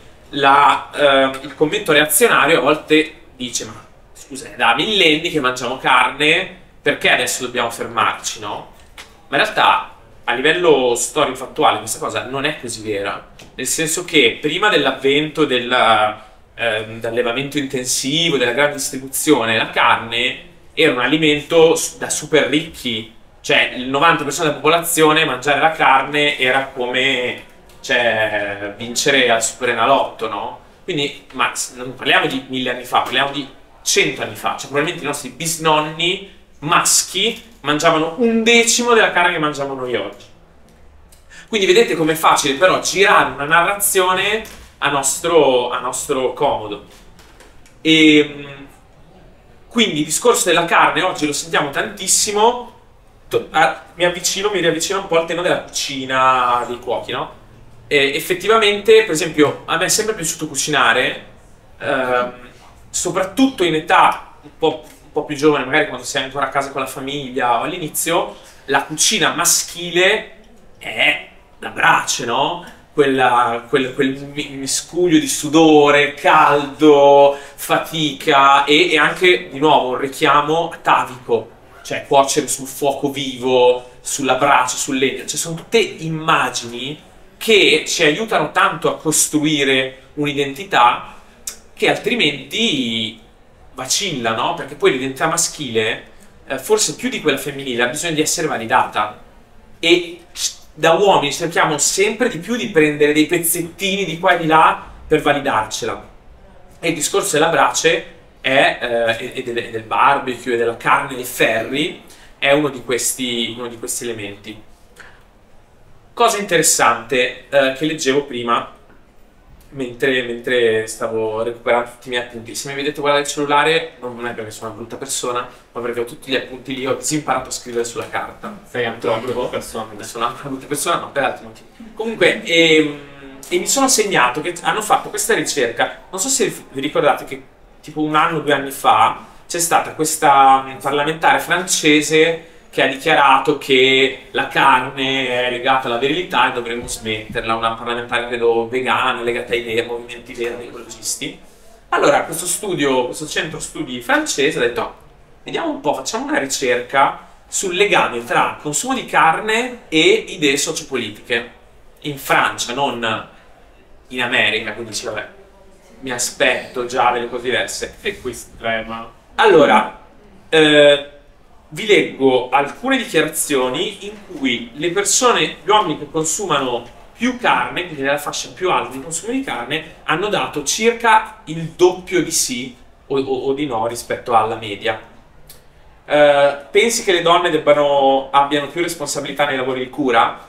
il commento reazionario a volte dice: ma scusa, è da millenni che mangiamo carne, perché adesso dobbiamo fermarci, no? Ma in realtà a livello storico-fattuale questa cosa non è così vera, nel senso che prima dell'avvento dell'allevamento intensivo, della grande distribuzione, la carne era un alimento da super ricchi, cioè il 90% della popolazione mangiare la carne era come, cioè, vincere al Superenalotto, no? Quindi, ma non parliamo di 1000 anni fa, parliamo di 100 anni fa, cioè probabilmente i nostri bisnonni maschi mangiavano 1/10 della carne che mangiamo noi oggi. Quindi vedete com'è facile però girare una narrazione a nostro comodo. E quindi il discorso della carne oggi lo sentiamo tantissimo. Mi riavvicino un po' al tema della cucina dei cuochi, no? Effettivamente, per esempio, a me è sempre piaciuto cucinare, soprattutto in età un po' più giovane, magari quando sei ancora a casa con la famiglia o all'inizio. La cucina maschile è da brace, no? Quel miscuglio di sudore, caldo, fatica e anche, di nuovo, un richiamo atavico, cioè cuocere sul fuoco vivo, sulla brace, sul legno. Cioè sono tutte immagini che ci aiutano tanto a costruire un'identità che altrimenti vacilla, no? Perché poi l'identità maschile, forse più di quella femminile, ha bisogno di essere validata, e da uomini cerchiamo sempre di più di prendere dei pezzettini di qua e di là per validarcela. E il discorso della brace e del barbecue e della carne dei ferri è uno di questi elementi. Cosa interessante che leggevo prima mentre stavo recuperando tutti i miei appunti. Se mi vedete guardare il cellulare non è perché sono una brutta persona, ma perché ho tutti gli appunti lì, ho disimparato a scrivere sulla carta. Sei anche una brutta persona. Sono anche una brutta persona, ma per altri motivi. Comunque, e mi sono segnato che hanno fatto questa ricerca. Non so se vi ricordate che tipo 1 anno o 2 anni fa c'è stata questa parlamentare francese che ha dichiarato che la carne è legata alla virilità e dovremmo smetterla, una parlamentare credo vegana, legata ai movimenti verdi ecologisti. Allora questo centro studi francese ha detto: vediamo un po', facciamo una ricerca sul legame tra consumo di carne e idee sociopolitiche in Francia, non in America, quindi dici vabbè, mi aspetto già delle cose diverse. E qui estrema. Allora, vi leggo alcune dichiarazioni in cui le persone, gli uomini che consumano più carne, quindi nella fascia più alta di consumo di carne, hanno dato circa il doppio di sì o di no rispetto alla media. Pensi che le donne abbiano più responsabilità nei lavori di cura?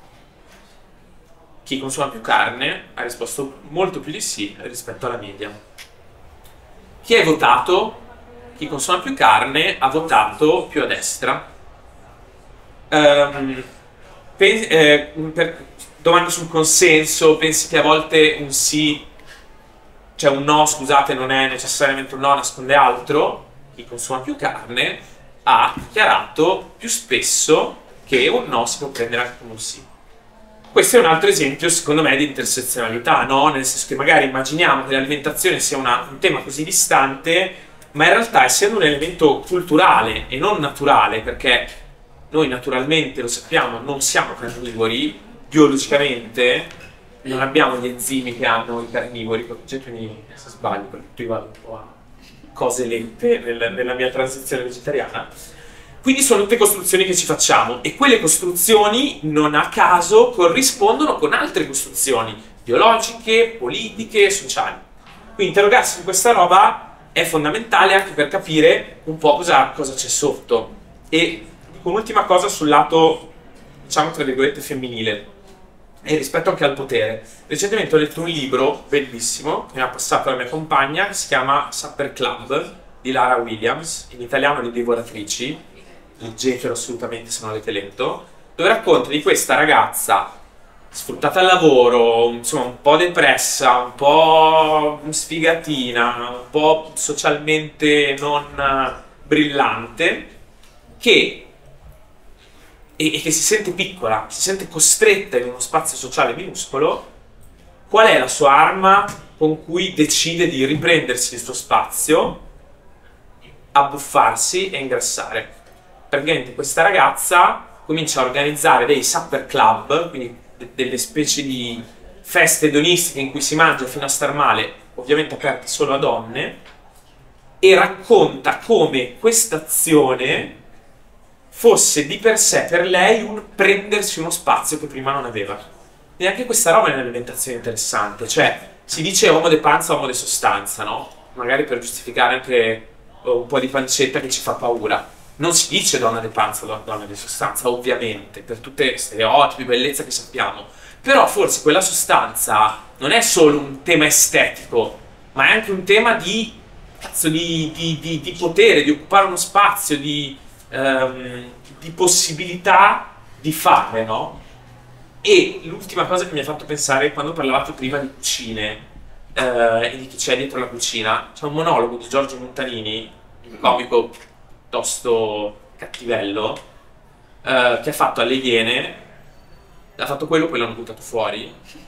Chi consuma più carne ha risposto molto più di sì rispetto alla media. Chi hai votato? Chi consuma più carne ha votato più a destra. Domanda sul consenso, pensi che a volte un sì, cioè un no, scusate, non è necessariamente un no, nasconde altro? Chi consuma più carne ha dichiarato più spesso che un no si può prendere anche come un sì. Questo è un altro esempio, secondo me, di intersezionalità, no? Nel senso che magari immaginiamo che l'alimentazione sia un tema così distante, ma in realtà, essendo un elemento culturale e non naturale, perché noi naturalmente, lo sappiamo, non siamo carnivori, biologicamente non abbiamo gli enzimi che hanno i carnivori, quindi se sbaglio, perché tu vado un po' a cose lente nella mia transizione vegetariana. Quindi sono tutte costruzioni che ci facciamo e quelle costruzioni non a caso corrispondono con altre costruzioni biologiche, politiche, sociali. Quindi interrogarsi su questa roba è fondamentale anche per capire un po' cosa c'è sotto. E dico un'ultima cosa sul lato, diciamo tra virgolette, femminile e rispetto anche al potere. Recentemente ho letto un libro bellissimo che mi ha passato la mia compagna, che si chiama Supper Club di Lara Williams, in italiano Le Divoratrici. Leggetelo assolutamente se non l'avete letto, dove racconta di questa ragazza sfruttata al lavoro, insomma un po' depressa, un po' sfigatina, un po' socialmente non brillante, che si sente piccola, si sente costretta in uno spazio sociale minuscolo. Qual è la sua arma con cui decide di riprendersi il suo spazio, abbuffarsi e ingrassare? Praticamente questa ragazza comincia a organizzare dei supper club, quindi delle specie di feste edonistiche in cui si mangia fino a star male, ovviamente aperte solo a donne, e racconta come questa azione fosse di per sé per lei un prendersi uno spazio che prima non aveva. E anche questa roba è un'alimentazione interessante, cioè si dice uomo de panza, uomo de sostanza, no? Magari per giustificare anche un po' di pancetta che ci fa paura. Non si dice donna di panza o donna di sostanza, ovviamente, per tutti gli stereotipi, bellezza che sappiamo. Però forse quella sostanza non è solo un tema estetico, ma è anche un tema di potere, di occupare uno spazio, di possibilità di fare, no? E l'ultima cosa che mi ha fatto pensare, quando parlavate prima di cucine e di chi c'è dietro la cucina, c'è un monologo di Giorgio Montanini, un comico piuttosto cattivello, che ha fatto alle Iene, ha fatto quello, poi l'hanno buttato fuori,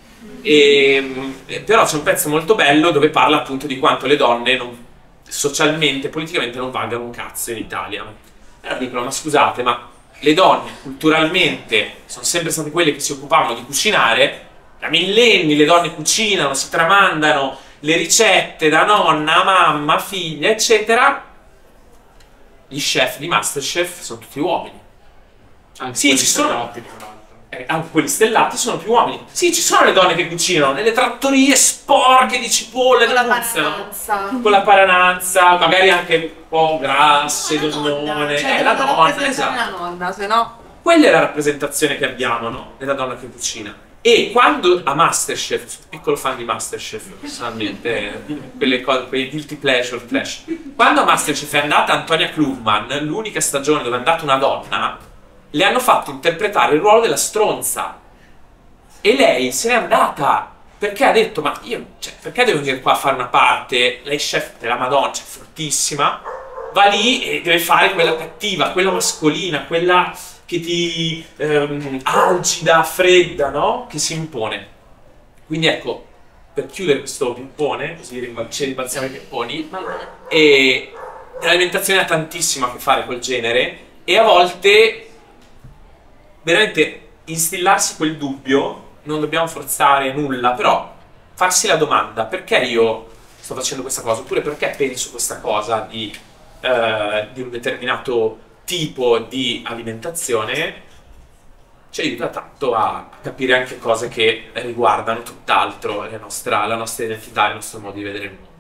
però c'è un pezzo molto bello dove parla appunto di quanto le donne socialmente, politicamente non valgano un cazzo in Italia. E allora dicono, ma scusate, ma le donne culturalmente sono sempre state quelle che si occupavano di cucinare, da millenni le donne cucinano, si tramandano le ricette da nonna, mamma, figlia, eccetera. Gli chef di MasterChef sono tutti uomini. Anche sì, ci sono. Anche quelli stellati sono più uomini. Sì, ci sono le donne che cucinano nelle trattorie sporche di cipolle, con la parananza. Con la parananza, magari anche un po' grasse, donnone. Cioè, la donna, esatto. La nonna, se no. Quella è la rappresentazione che abbiamo, no? Della donna che cucina. E quando a MasterChef, sono piccolo fan di MasterChef, personalmente, quelle cose, quei guilty pleasure flash. Quando a MasterChef è andata Antonia Klugman, l'unica stagione dove è andata una donna, le hanno fatto interpretare il ruolo della stronza. E lei se n'è andata, perché ha detto, ma io, cioè, perché devo venire qua a fare una parte? Lei chef della Madonna, cioè, fortissima, va lì e deve fare quella cattiva, quella mascolina, quella che ti algida, fredda, no? Che si impone. Quindi ecco, per chiudere questo pippone, così ci rimbalziamo i pipponi, e l'alimentazione ha tantissimo a che fare col genere, E a volte veramente instillarsi quel dubbio, non dobbiamo forzare nulla, però farsi la domanda: perché io sto facendo questa cosa? Oppure perché penso questa cosa di un determinato tipo di alimentazione, ci aiuta tanto a capire anche cose che riguardano tutt'altro la nostra identità, il nostro modo di vedere il mondo.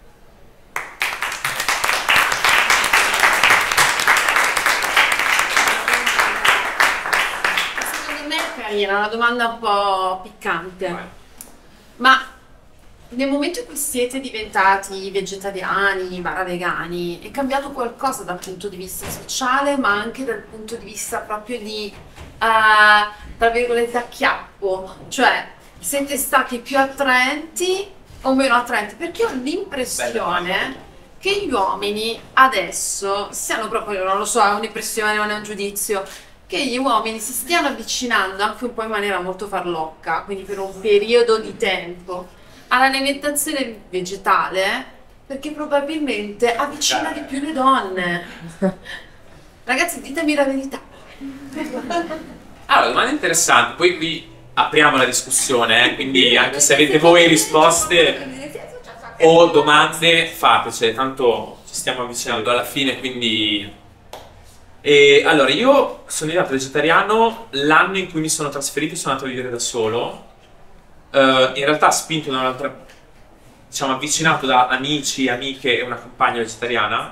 Secondo me è carina, una domanda un po' piccante. Vai. Ma nel momento in cui siete diventati vegetariani, vegani, è cambiato qualcosa dal punto di vista sociale, ma anche dal punto di vista proprio di, tra virgolette, acchiappo? Cioè, siete stati più attraenti o meno attraenti? Perché ho l'impressione che gli uomini adesso siano proprio, non lo so, è un'impressione, non è un giudizio, che gli uomini si stiano avvicinando anche un po' in maniera molto farlocca, quindi per un periodo di tempo, all'alimentazione vegetale, perché probabilmente avvicina di più le donne. Ragazzi, ditemi la verità. Allora, domanda interessante, poi qui apriamo la discussione, quindi anche se avete voi risposte o domande, fatecele, tanto ci stiamo avvicinando alla fine, quindi... E allora, io sono diventato vegetariano l'anno in cui mi sono trasferito e sono andato a vivere da solo. In realtà spinto da un'altra, diciamo, avvicinato da amici, amiche e una compagna vegetariana.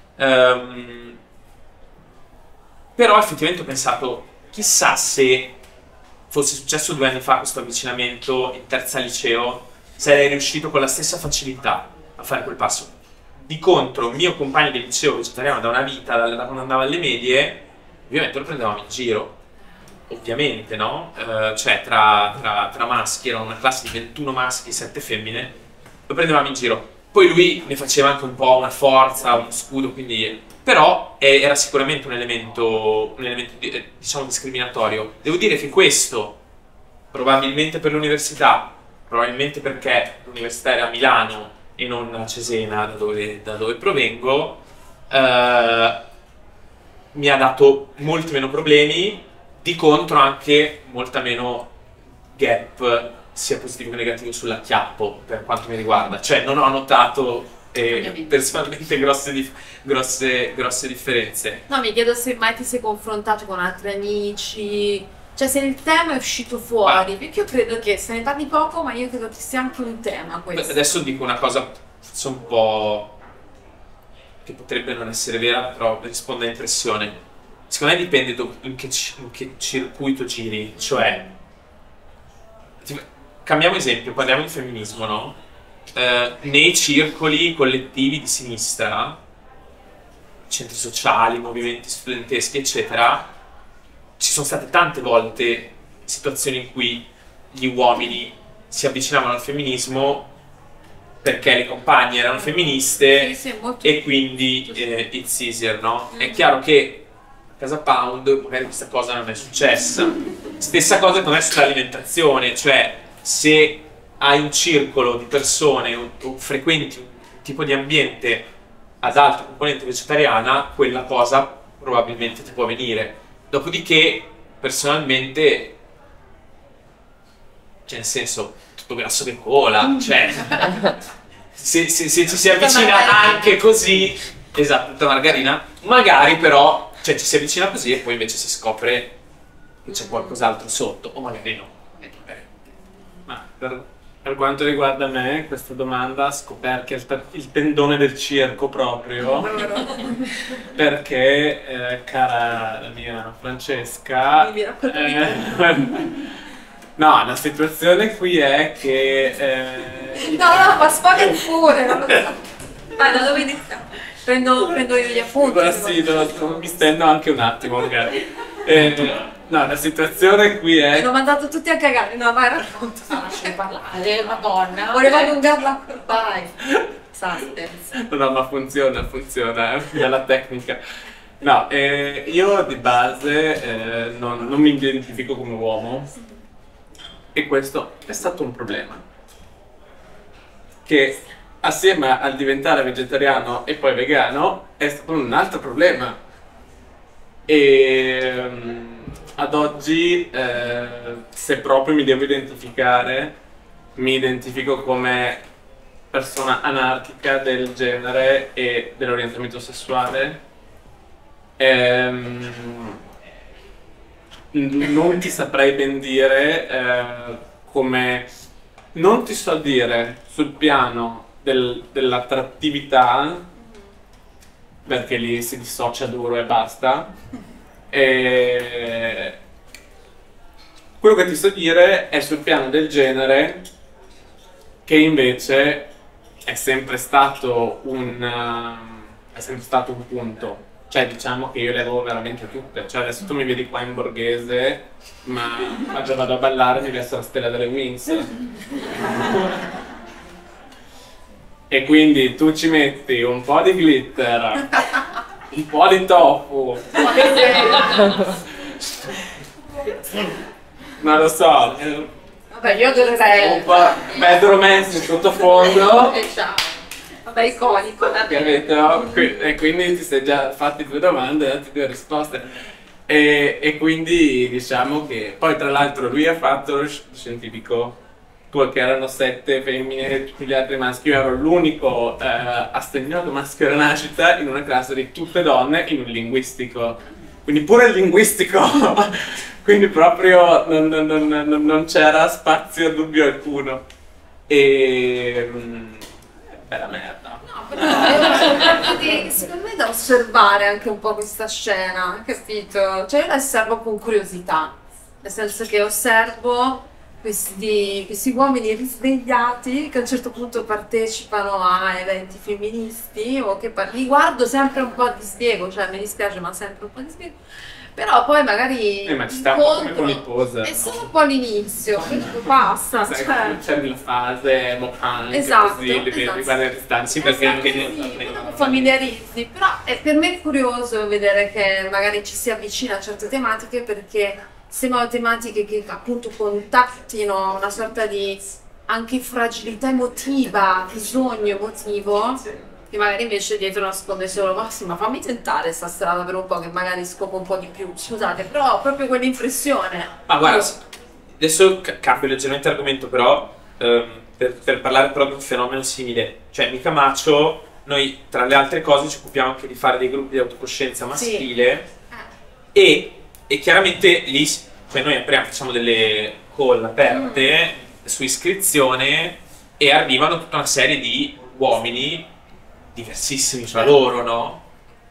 Però effettivamente ho pensato, chissà se fosse successo 2 anni fa questo avvicinamento in terza liceo, sarei riuscito con la stessa facilità a fare quel passo. Di contro, il mio compagno di liceo vegetariano da una vita, da quando andava alle medie, ovviamente lo prendevamo in giro. Ovviamente, no? Cioè, tra maschi, era una classe di 21 maschi e 7 femmine, lo prendevamo in giro. Poi lui ne faceva anche un po' una forza, uno scudo, quindi... Però era sicuramente un elemento diciamo, discriminatorio. Devo dire che questo, probabilmente per l'università, probabilmente perché l'università era a Milano e non a Cesena, da dove provengo, mi ha dato molti meno problemi, di contro anche molta meno gap, sia positivo che negativo, sull'acchiappo per quanto mi riguarda. Cioè non ho notato personalmente grosse differenze. No, mi chiedo se mai ti sei confrontato con altri amici, cioè se il tema è uscito fuori, perché io credo che se ne parli poco, ma io credo che sia anche un tema questo. Adesso dico una cosa forse un po' che potrebbe non essere vera, però risponde a impressione. Secondo me dipende in che circuito giri, cioè cambiamo esempio, parliamo di femminismo, no? Nei circoli collettivi di sinistra, centri sociali, movimenti studenteschi, eccetera, ci sono state tante volte situazioni in cui gli uomini si avvicinavano al femminismo perché le compagne erano femministe, e quindi it's easier, no? È chiaro che a casa Pound magari questa cosa non è successa. Stessa cosa con l'alimentazione, cioè se hai un circolo di persone o frequenti un tipo di ambiente ad alta componente vegetariana, quella cosa probabilmente ti può venire. Dopodiché, personalmente, cioè nel senso, tutto grasso che cola, cioè se ci si avvicina anche così, esatto, tutta margarina, magari però, cioè ci si avvicina così e poi invece si scopre che c'è qualcos'altro sotto, o magari no. Ma per quanto riguarda me, questa domanda ha scoperto il tendone del circo proprio, perché, cara la mia Francesca, no, la situazione qui è che... No, ma sfogati pure, non lo so. Vai, da dove iniziamo? Prendo io gli appunti. Sì, mi stendo anche un attimo, magari. No, la situazione qui è... L'ho mandato tutti a cagare, no, vai, racconta. Lascia parlare, madonna. Volevo allungarla. Vai. Suspense. No, ma funziona, è bella tecnica. No, io di base non mi identifico come uomo, e questo è stato un problema. Che assieme al diventare vegetariano e poi vegano è stato un altro problema. E ad oggi, se proprio mi devo identificare, mi identifico come persona anarchica del genere e dell'orientamento sessuale. Non ti saprei ben dire come, non ti so dire sul piano dell'attrattività, perché lì si dissocia duro e basta. Quello che ti so dire è sul piano del genere, che invece è sempre stato un punto. Cioè, diciamo che io le avevo veramente tutte. Cioè, adesso tu mi vedi qua in borghese, ma quando vado a ballare mi vesto la stella delle Wings. E quindi tu ci metti un po' di glitter, un po' di tofu. Non lo so. Vabbè, io adorerei. Un po' Pedro Messi in sottofondo. Vabbè, iconico. Capito? E quindi ti sei già fatti 2 domande e dati 2 risposte. E quindi diciamo che poi tra l'altro lui ha fatto lo scientifico, che erano 7 femmine e tutti gli altri maschi. Io ero l'unico astemmioto maschio alla nascita in una classe di tutte donne in un linguistico. Quindi pure il linguistico, quindi proprio non c'era spazio a dubbio alcuno. E bella merda. No, però secondo me è da osservare anche un po' questa scena, capito? Cioè io la osservo con curiosità, nel senso che osservo questi uomini risvegliati che a un certo punto partecipano a eventi femministi o che li guardo sempre un po' di spiego, cioè mi dispiace ma sempre un po' di spiego, però poi magari ma ci sta un po' come con il pose. È solo un po' all'inizio, basta, Sai, cioè. c'è la fase Mohan, Esatto, così, li devi esatto. guardare distanti perché anche Quello familiarizzi, però per me è curioso vedere che magari ci si avvicina a certe tematiche, perché sembrano tematiche che appunto contattino una sorta di anche fragilità emotiva, bisogno emotivo, che magari invece dietro nasconde solo ma sì, ma fammi tentare sta strada per un po', che magari scopo un po' di più, scusate, però ho proprio quell'impressione. Ma guarda, adesso cambio leggermente argomento, però per parlare però di un fenomeno simile, cioè Mika Macho, noi tra le altre cose ci occupiamo anche di fare dei gruppi di autocoscienza maschile. Sì. E chiaramente lì, cioè noi apriamo, facciamo delle call aperte su iscrizione e arrivano tutta una serie di uomini diversissimi tra loro, no?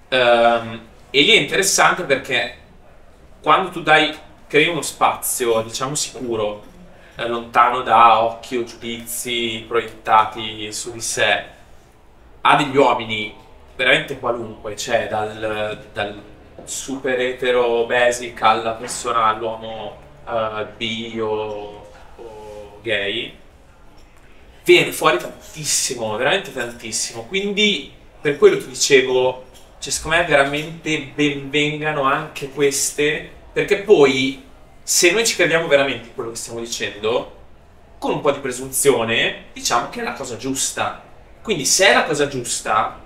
E lì è interessante perché quando tu crei uno spazio, diciamo sicuro, lontano da occhi o giudizi proiettati su di sé, a degli uomini veramente qualunque, cioè dal super etero basic alla persona, all'uomo bi o gay, viene fuori tantissimo, veramente tantissimo. Quindi per quello ti dicevo, cioè secondo me veramente benvengano anche queste, perché poi se noi ci crediamo veramente in quello che stiamo dicendo, con un po' di presunzione diciamo che è la cosa giusta. Quindi se è la cosa giusta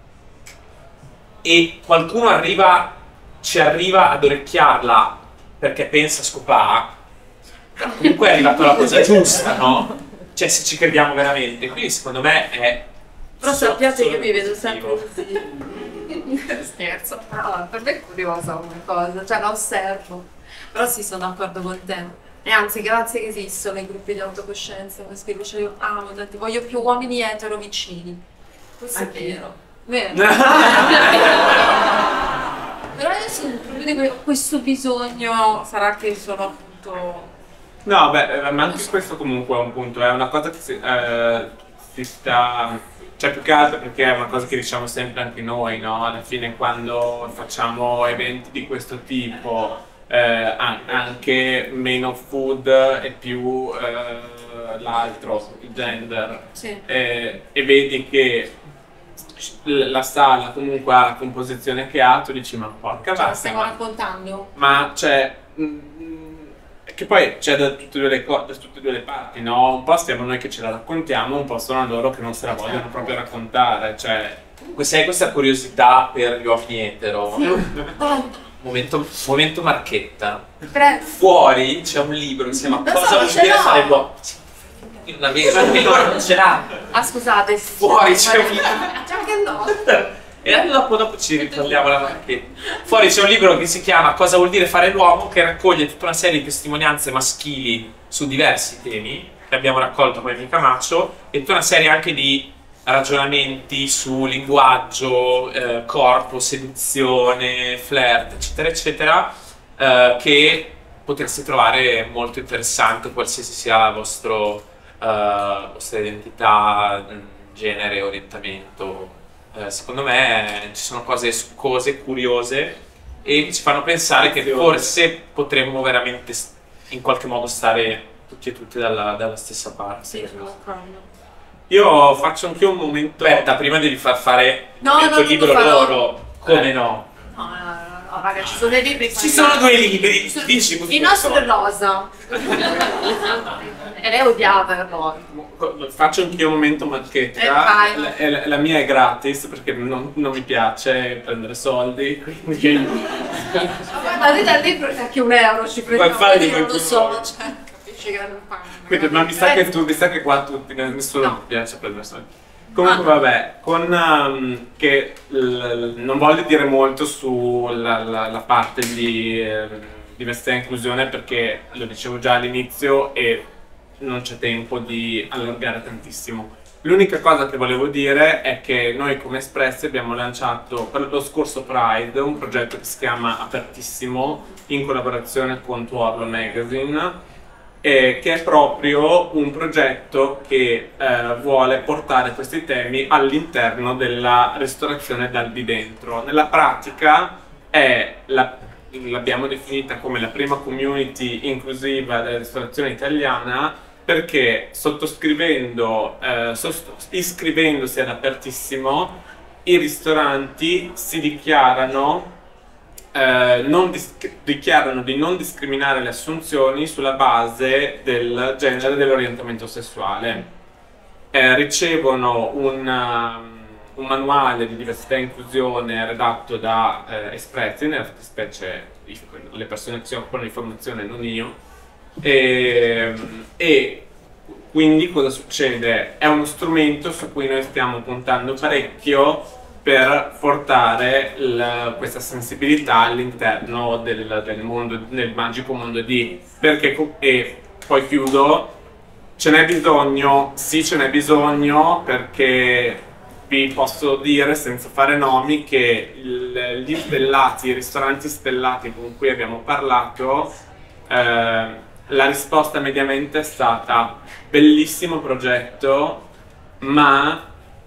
e qualcuno ci arriva ad orecchiarla perché pensa a scopare, comunque è arrivato alla cosa giusta, no? Cioè se ci crediamo veramente, quindi secondo me è... Però sappiate che io mi vedo sempre così. Scherzo, però per me è curiosa come cosa, cioè la osservo. Però sì, sono d'accordo con te. E anzi, grazie che esistono i gruppi di autocoscienza, perché invece io amo, voglio più uomini etero vicini. Questo è vero. Vero. Però io sono proprio di questo bisogno, sarà che sono appunto... No, beh, ma anche questo comunque è un punto, è una cosa che si sta... Cioè più che altro perché è una cosa che diciamo sempre anche noi, no? Alla fine quando facciamo eventi di questo tipo, anche meno food e più l'altro, il gender, Sì. E vedi che la sala comunque ha la composizione che ha, tu dici ma porca Cioè, vacca, stiamo raccontando? ma cioè che poi c'è da tutte e due le parti, no? Un po' stiamo noi che ce la raccontiamo, un po' sono loro che non se la vogliono proprio raccontare, cioè Comunque se hai questa curiosità per gli uomini etero, Sì. momento marchetta. Prego. Fuori c'è un libro che si chiama Lo Cosa so, vuol ce dire l'ho. fare l'uomo? Una mesa, non ce l'ha. Ah, scusate. Fuori c'è un libro. C'è anche il nostro. E dopo ci ritorniamo alla marchetta. Fuori c'è un libro che si chiama Cosa vuol dire fare l'uomo, che raccoglie tutta una serie di testimonianze maschili su diversi temi che abbiamo raccolto come di Camacho, e tutta una serie anche di ragionamenti su linguaggio, corpo, seduzione, flirt, eccetera, eccetera, che potreste trovare molto interessante qualsiasi sia la vostra identità, genere, orientamento. Secondo me ci sono cose succose, curiose, e ci fanno pensare che forse potremmo veramente in qualche modo stare tutti e tutte dalla stessa parte. Sì, sono d'accordo. Io faccio anche un momento. Aspetta, prima devi far fare No, il no, tuo non libro lo farò. loro. Come no? No, raga, ci sono dei libri. Ci sono due libri, dici Il nostro è rosa. E lei odiava il rosa. Faccio anch'io un momento marchetta. Vai. La mia è gratis perché non mi piace prendere soldi. Quindi Guardate dal libro è anche €1 ci prendiamo. Fai di Non lo quel so, culo. cioè, capisci che non fanno. Quindi, ma mi sa che qua tutti, nessuno No. piace prendere soldi. Comunque vabbè, non voglio dire molto sulla parte di diversità e inclusione, perché lo dicevo già all'inizio e non c'è tempo di allargare tantissimo. L'unica cosa che volevo dire è che noi come Espressi abbiamo lanciato per lo scorso Pride un progetto che si chiama Apertissimo, in collaborazione con Tuorlo Magazine, che è proprio un progetto che vuole portare questi temi all'interno della ristorazione dal di dentro. Nella pratica l'abbiamo definita come la prima community inclusiva della ristorazione italiana, perché iscrivendosi ad Apertissimo, i ristoranti si dichiarano di non discriminare le assunzioni sulla base del genere e dell'orientamento sessuale. Ricevono un manuale di diversità e inclusione redatto da Espressi, nella fattispecie le persone che si occupano di formazione, non io, e quindi cosa succede? È uno strumento su cui noi stiamo puntando parecchio per portare questa sensibilità all'interno del mondo, nel magico mondo di, perché, e poi chiudo, ce n'è bisogno, sì ce n'è bisogno, perché vi posso dire senza fare nomi che gli stellati, i ristoranti stellati con cui abbiamo parlato, la risposta mediamente è stata bellissimo progetto, ma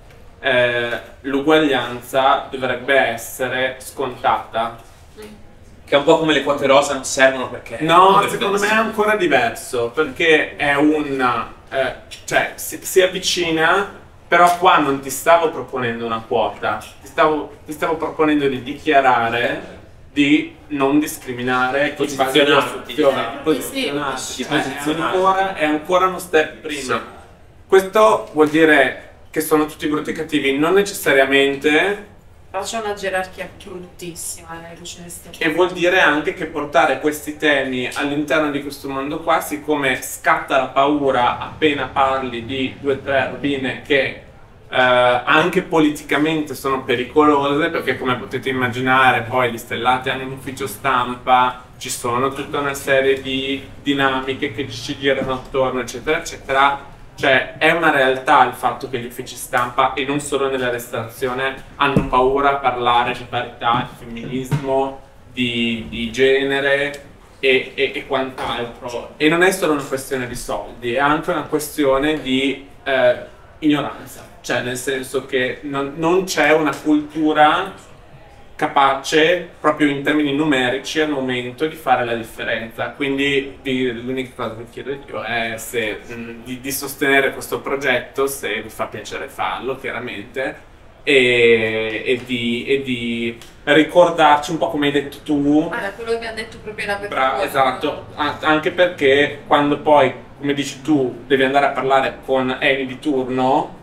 l'uguaglianza dovrebbe essere scontata. Che è un po' come le quote rosa non servono perché... No, secondo me è ancora diverso, perché è cioè si avvicina, però qua non ti stavo proponendo una quota, ti stavo proponendo di dichiarare di non discriminare chi fa delle Posizionarsi. è ancora uno step prima. Questo vuol dire che sono tutti brutti e cattivi? Non necessariamente. Però c'è una gerarchia bruttissima nelle cucine stellate. E vuol dire anche che portare questi temi all'interno di questo mondo qua, siccome scatta la paura appena parli di 2 o 3 robine che anche politicamente sono pericolose, perché come potete immaginare poi gli stellati hanno un ufficio stampa, ci sono tutta una serie di dinamiche che ci girano attorno, eccetera, eccetera. Cioè è una realtà il fatto che gli uffici stampa, e non solo nella ristorazione, hanno paura a parlare di parità, di femminismo, di genere e quant'altro. E non è solo una questione di soldi, è anche una questione di ignoranza. Cioè nel senso che non c'è una cultura capace, proprio in termini numerici al momento, di fare la differenza. Quindi l'unica cosa che chiedo io è di sostenere questo progetto, se vi fa piacere farlo chiaramente, e di ricordarci un po' come hai detto tu. Quello che ha detto proprio la Bravo, esatto, anche perché quando poi, come dici tu, devi andare a parlare con Eni di turno,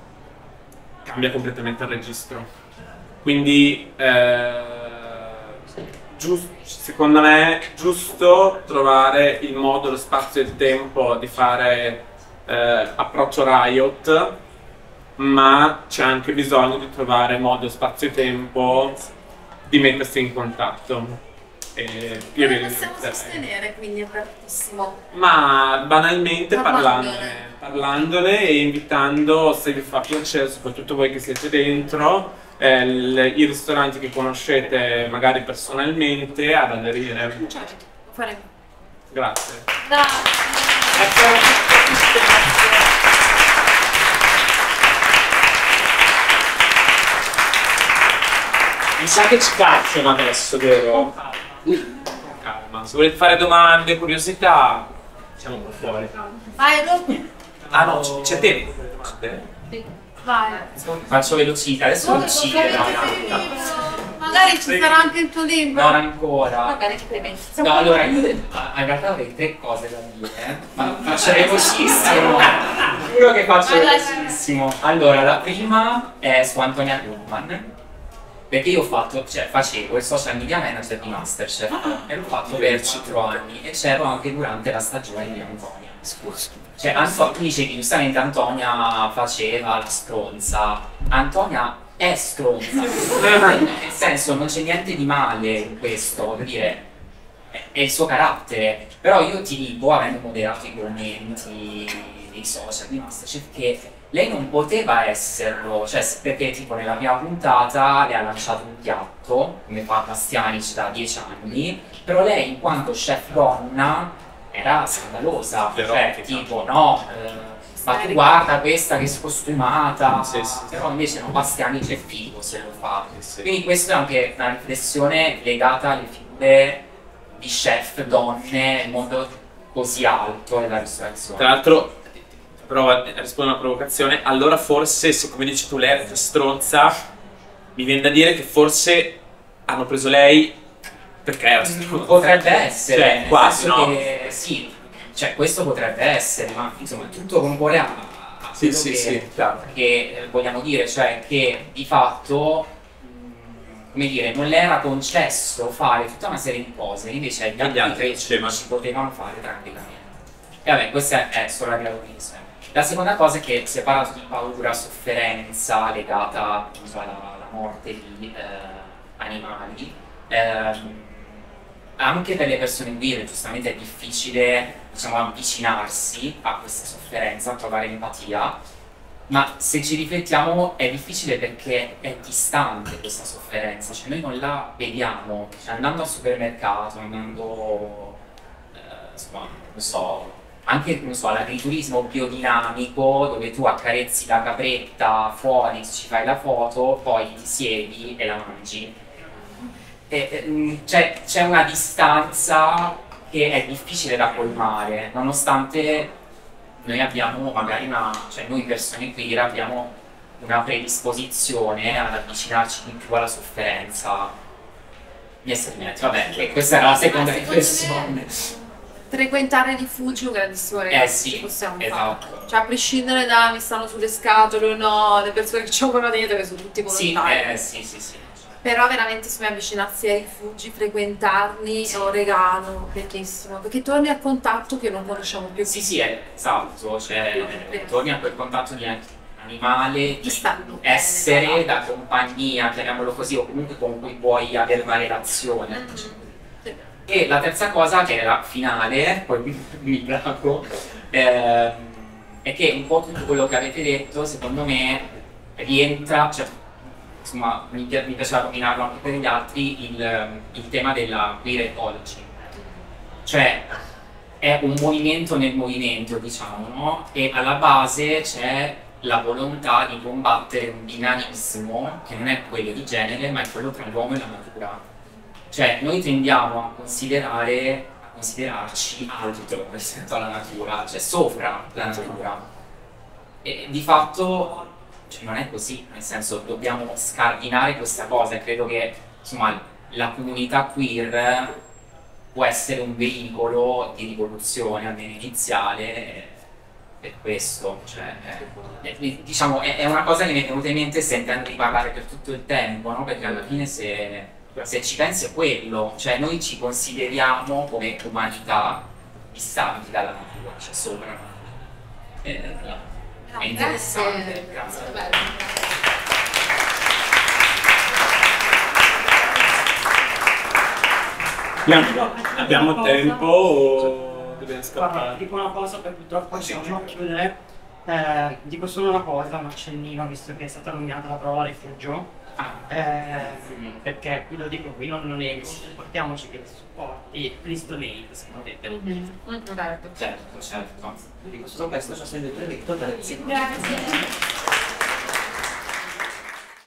cambia completamente il registro. Quindi secondo me è giusto trovare il modo, lo spazio e il tempo di fare approccio Riot, ma c'è anche bisogno di trovare modo, spazio e tempo di mettersi in contatto. Io Come possiamo sostenere, quindi è apertissimo. ma banalmente Parlandone. parlandone e invitando, se vi fa piacere, soprattutto voi che siete dentro, i ristoranti che conoscete magari personalmente ad aderire. Certo, lo faremo. Grazie. Mi sa che ci cacciano adesso, vero? Con calma. Se volete fare domande, curiosità, siamo qua fuori. Vai, dopo. Ah no, c'è tempo per le domande? Vai. Faccio velocità, adesso velocità. Magari ci sarà anche il tuo libro. Non ancora. Magari ci devi. No, allora io in realtà avrei 3 cose da dire, ma faccio velocissimo. Giuro che faccio velocissimo. Allora, la prima è su Antonia Ruttmann. Perché io facevo il social media manager di Masterchef e l'ho fatto per 4 anni e c'ero anche durante la stagione di Antonia. Scusa. Cioè, tu dicevi giustamente Antonia faceva la stronza. Antonia è stronza. Nel senso, non c'è niente di male in questo, voglio dire, è il suo carattere. Però io ti dico, avendo moderato i commenti dei social di Masterchef, che lei non poteva esserlo, cioè perché tipo nella prima puntata le ha lanciato un piatto, come fa Bastianic da 10 anni, però lei in quanto chef donna era scandalosa, Però, cioè tipo no, ma tu guarda questa che è scostumata, Sì. però invece no, Bastianic è figo se lo fa. Sì. Quindi questa è anche una riflessione legata alle figure di chef donne nel mondo così alto della ristorazione. Tra l'altro, provo a rispondere a una provocazione, allora forse, se come dici tu lei era stronza, mi viene da dire che forse hanno preso lei perché era stronza. Potrebbe essere, Cioè, nel quasi, senso no? che sì, cioè questo potrebbe essere, ma insomma tutto compone a quello chiaro. che vogliamo dire, cioè che di fatto, come dire, non le era concesso fare tutta una serie di cose, invece gli altri tre ci potevano fare tranquillamente. E vabbè, questa è solo la realizzazione. La seconda cosa è che si è parlato di paura, sofferenza legata appunto alla morte di animali. Anche per le persone queer giustamente è difficile, diciamo, avvicinarsi a questa sofferenza, trovare empatia, ma se ci riflettiamo è difficile perché è distante questa sofferenza, cioè noi non la vediamo, cioè, andando al supermercato, andando, insomma, non so, anche non so, all'agriturismo biodinamico dove tu accarezzi la capretta fuori, ci fai la foto, poi ti siedi e la mangi. C'è una distanza che è difficile da colmare, nonostante noi abbiamo magari cioè noi persone queer abbiamo una predisposizione ad avvicinarci di più alla sofferenza di esseri umani. Vabbè, e questa era la seconda riflessione. Frequentare rifugi è un grandissimo regalo Sì, che possiamo esatto. fare. Cioè, a prescindere da mi stanno sulle scatole o no, le persone che ci muovono dentro, che sono tutti volontari. Sì. Però veramente secondo me avvicinarsi ai rifugi, frequentarli è un regalo bellissimo, perché torni a contatto che non conosciamo più. Sì, esatto, cioè torni a quel contatto di animale, di essere da compagnia, chiamiamolo così, o comunque con cui puoi avere una relazione. Sì. E la terza cosa, che è la finale, poi mi placo, è che un po' tutto quello che avete detto, secondo me, rientra, cioè, insomma, mi piaceva nominarlo anche per gli altri, il tema della queer ecology. Cioè, è un movimento nel movimento, diciamo, no? E alla base c'è la volontà di combattere un binarismo che non è quello di genere, ma è quello tra l'uomo e la natura. Cioè, noi tendiamo a considerarci altro rispetto alla natura, cioè sopra la natura. E di fatto cioè, non è così, nel senso dobbiamo scardinare questa cosa e credo che insomma la comunità queer può essere un veicolo di rivoluzione almeno iniziale per questo, cioè, diciamo è una cosa che mi è venuta in mente sentendo di parlare per tutto il tempo, no? Perché alla fine se se ci pensi è quello, cioè noi ci consideriamo come umanità distanti dalla natura, cioè sopra. È interessante, grazie. Abbiamo tempo o dobbiamo Guarda, scappare? dico una cosa perché purtroppo dobbiamo chiudere. Dico solo una cosa, un accennino, visto che è stata nominata la parola rifugio. Perché qui lo dico qui, non nego, portiamoci che supporti, please donate, se potete. Certo. Dico solo questo, ci ha sentito detto, grazie. Grazie.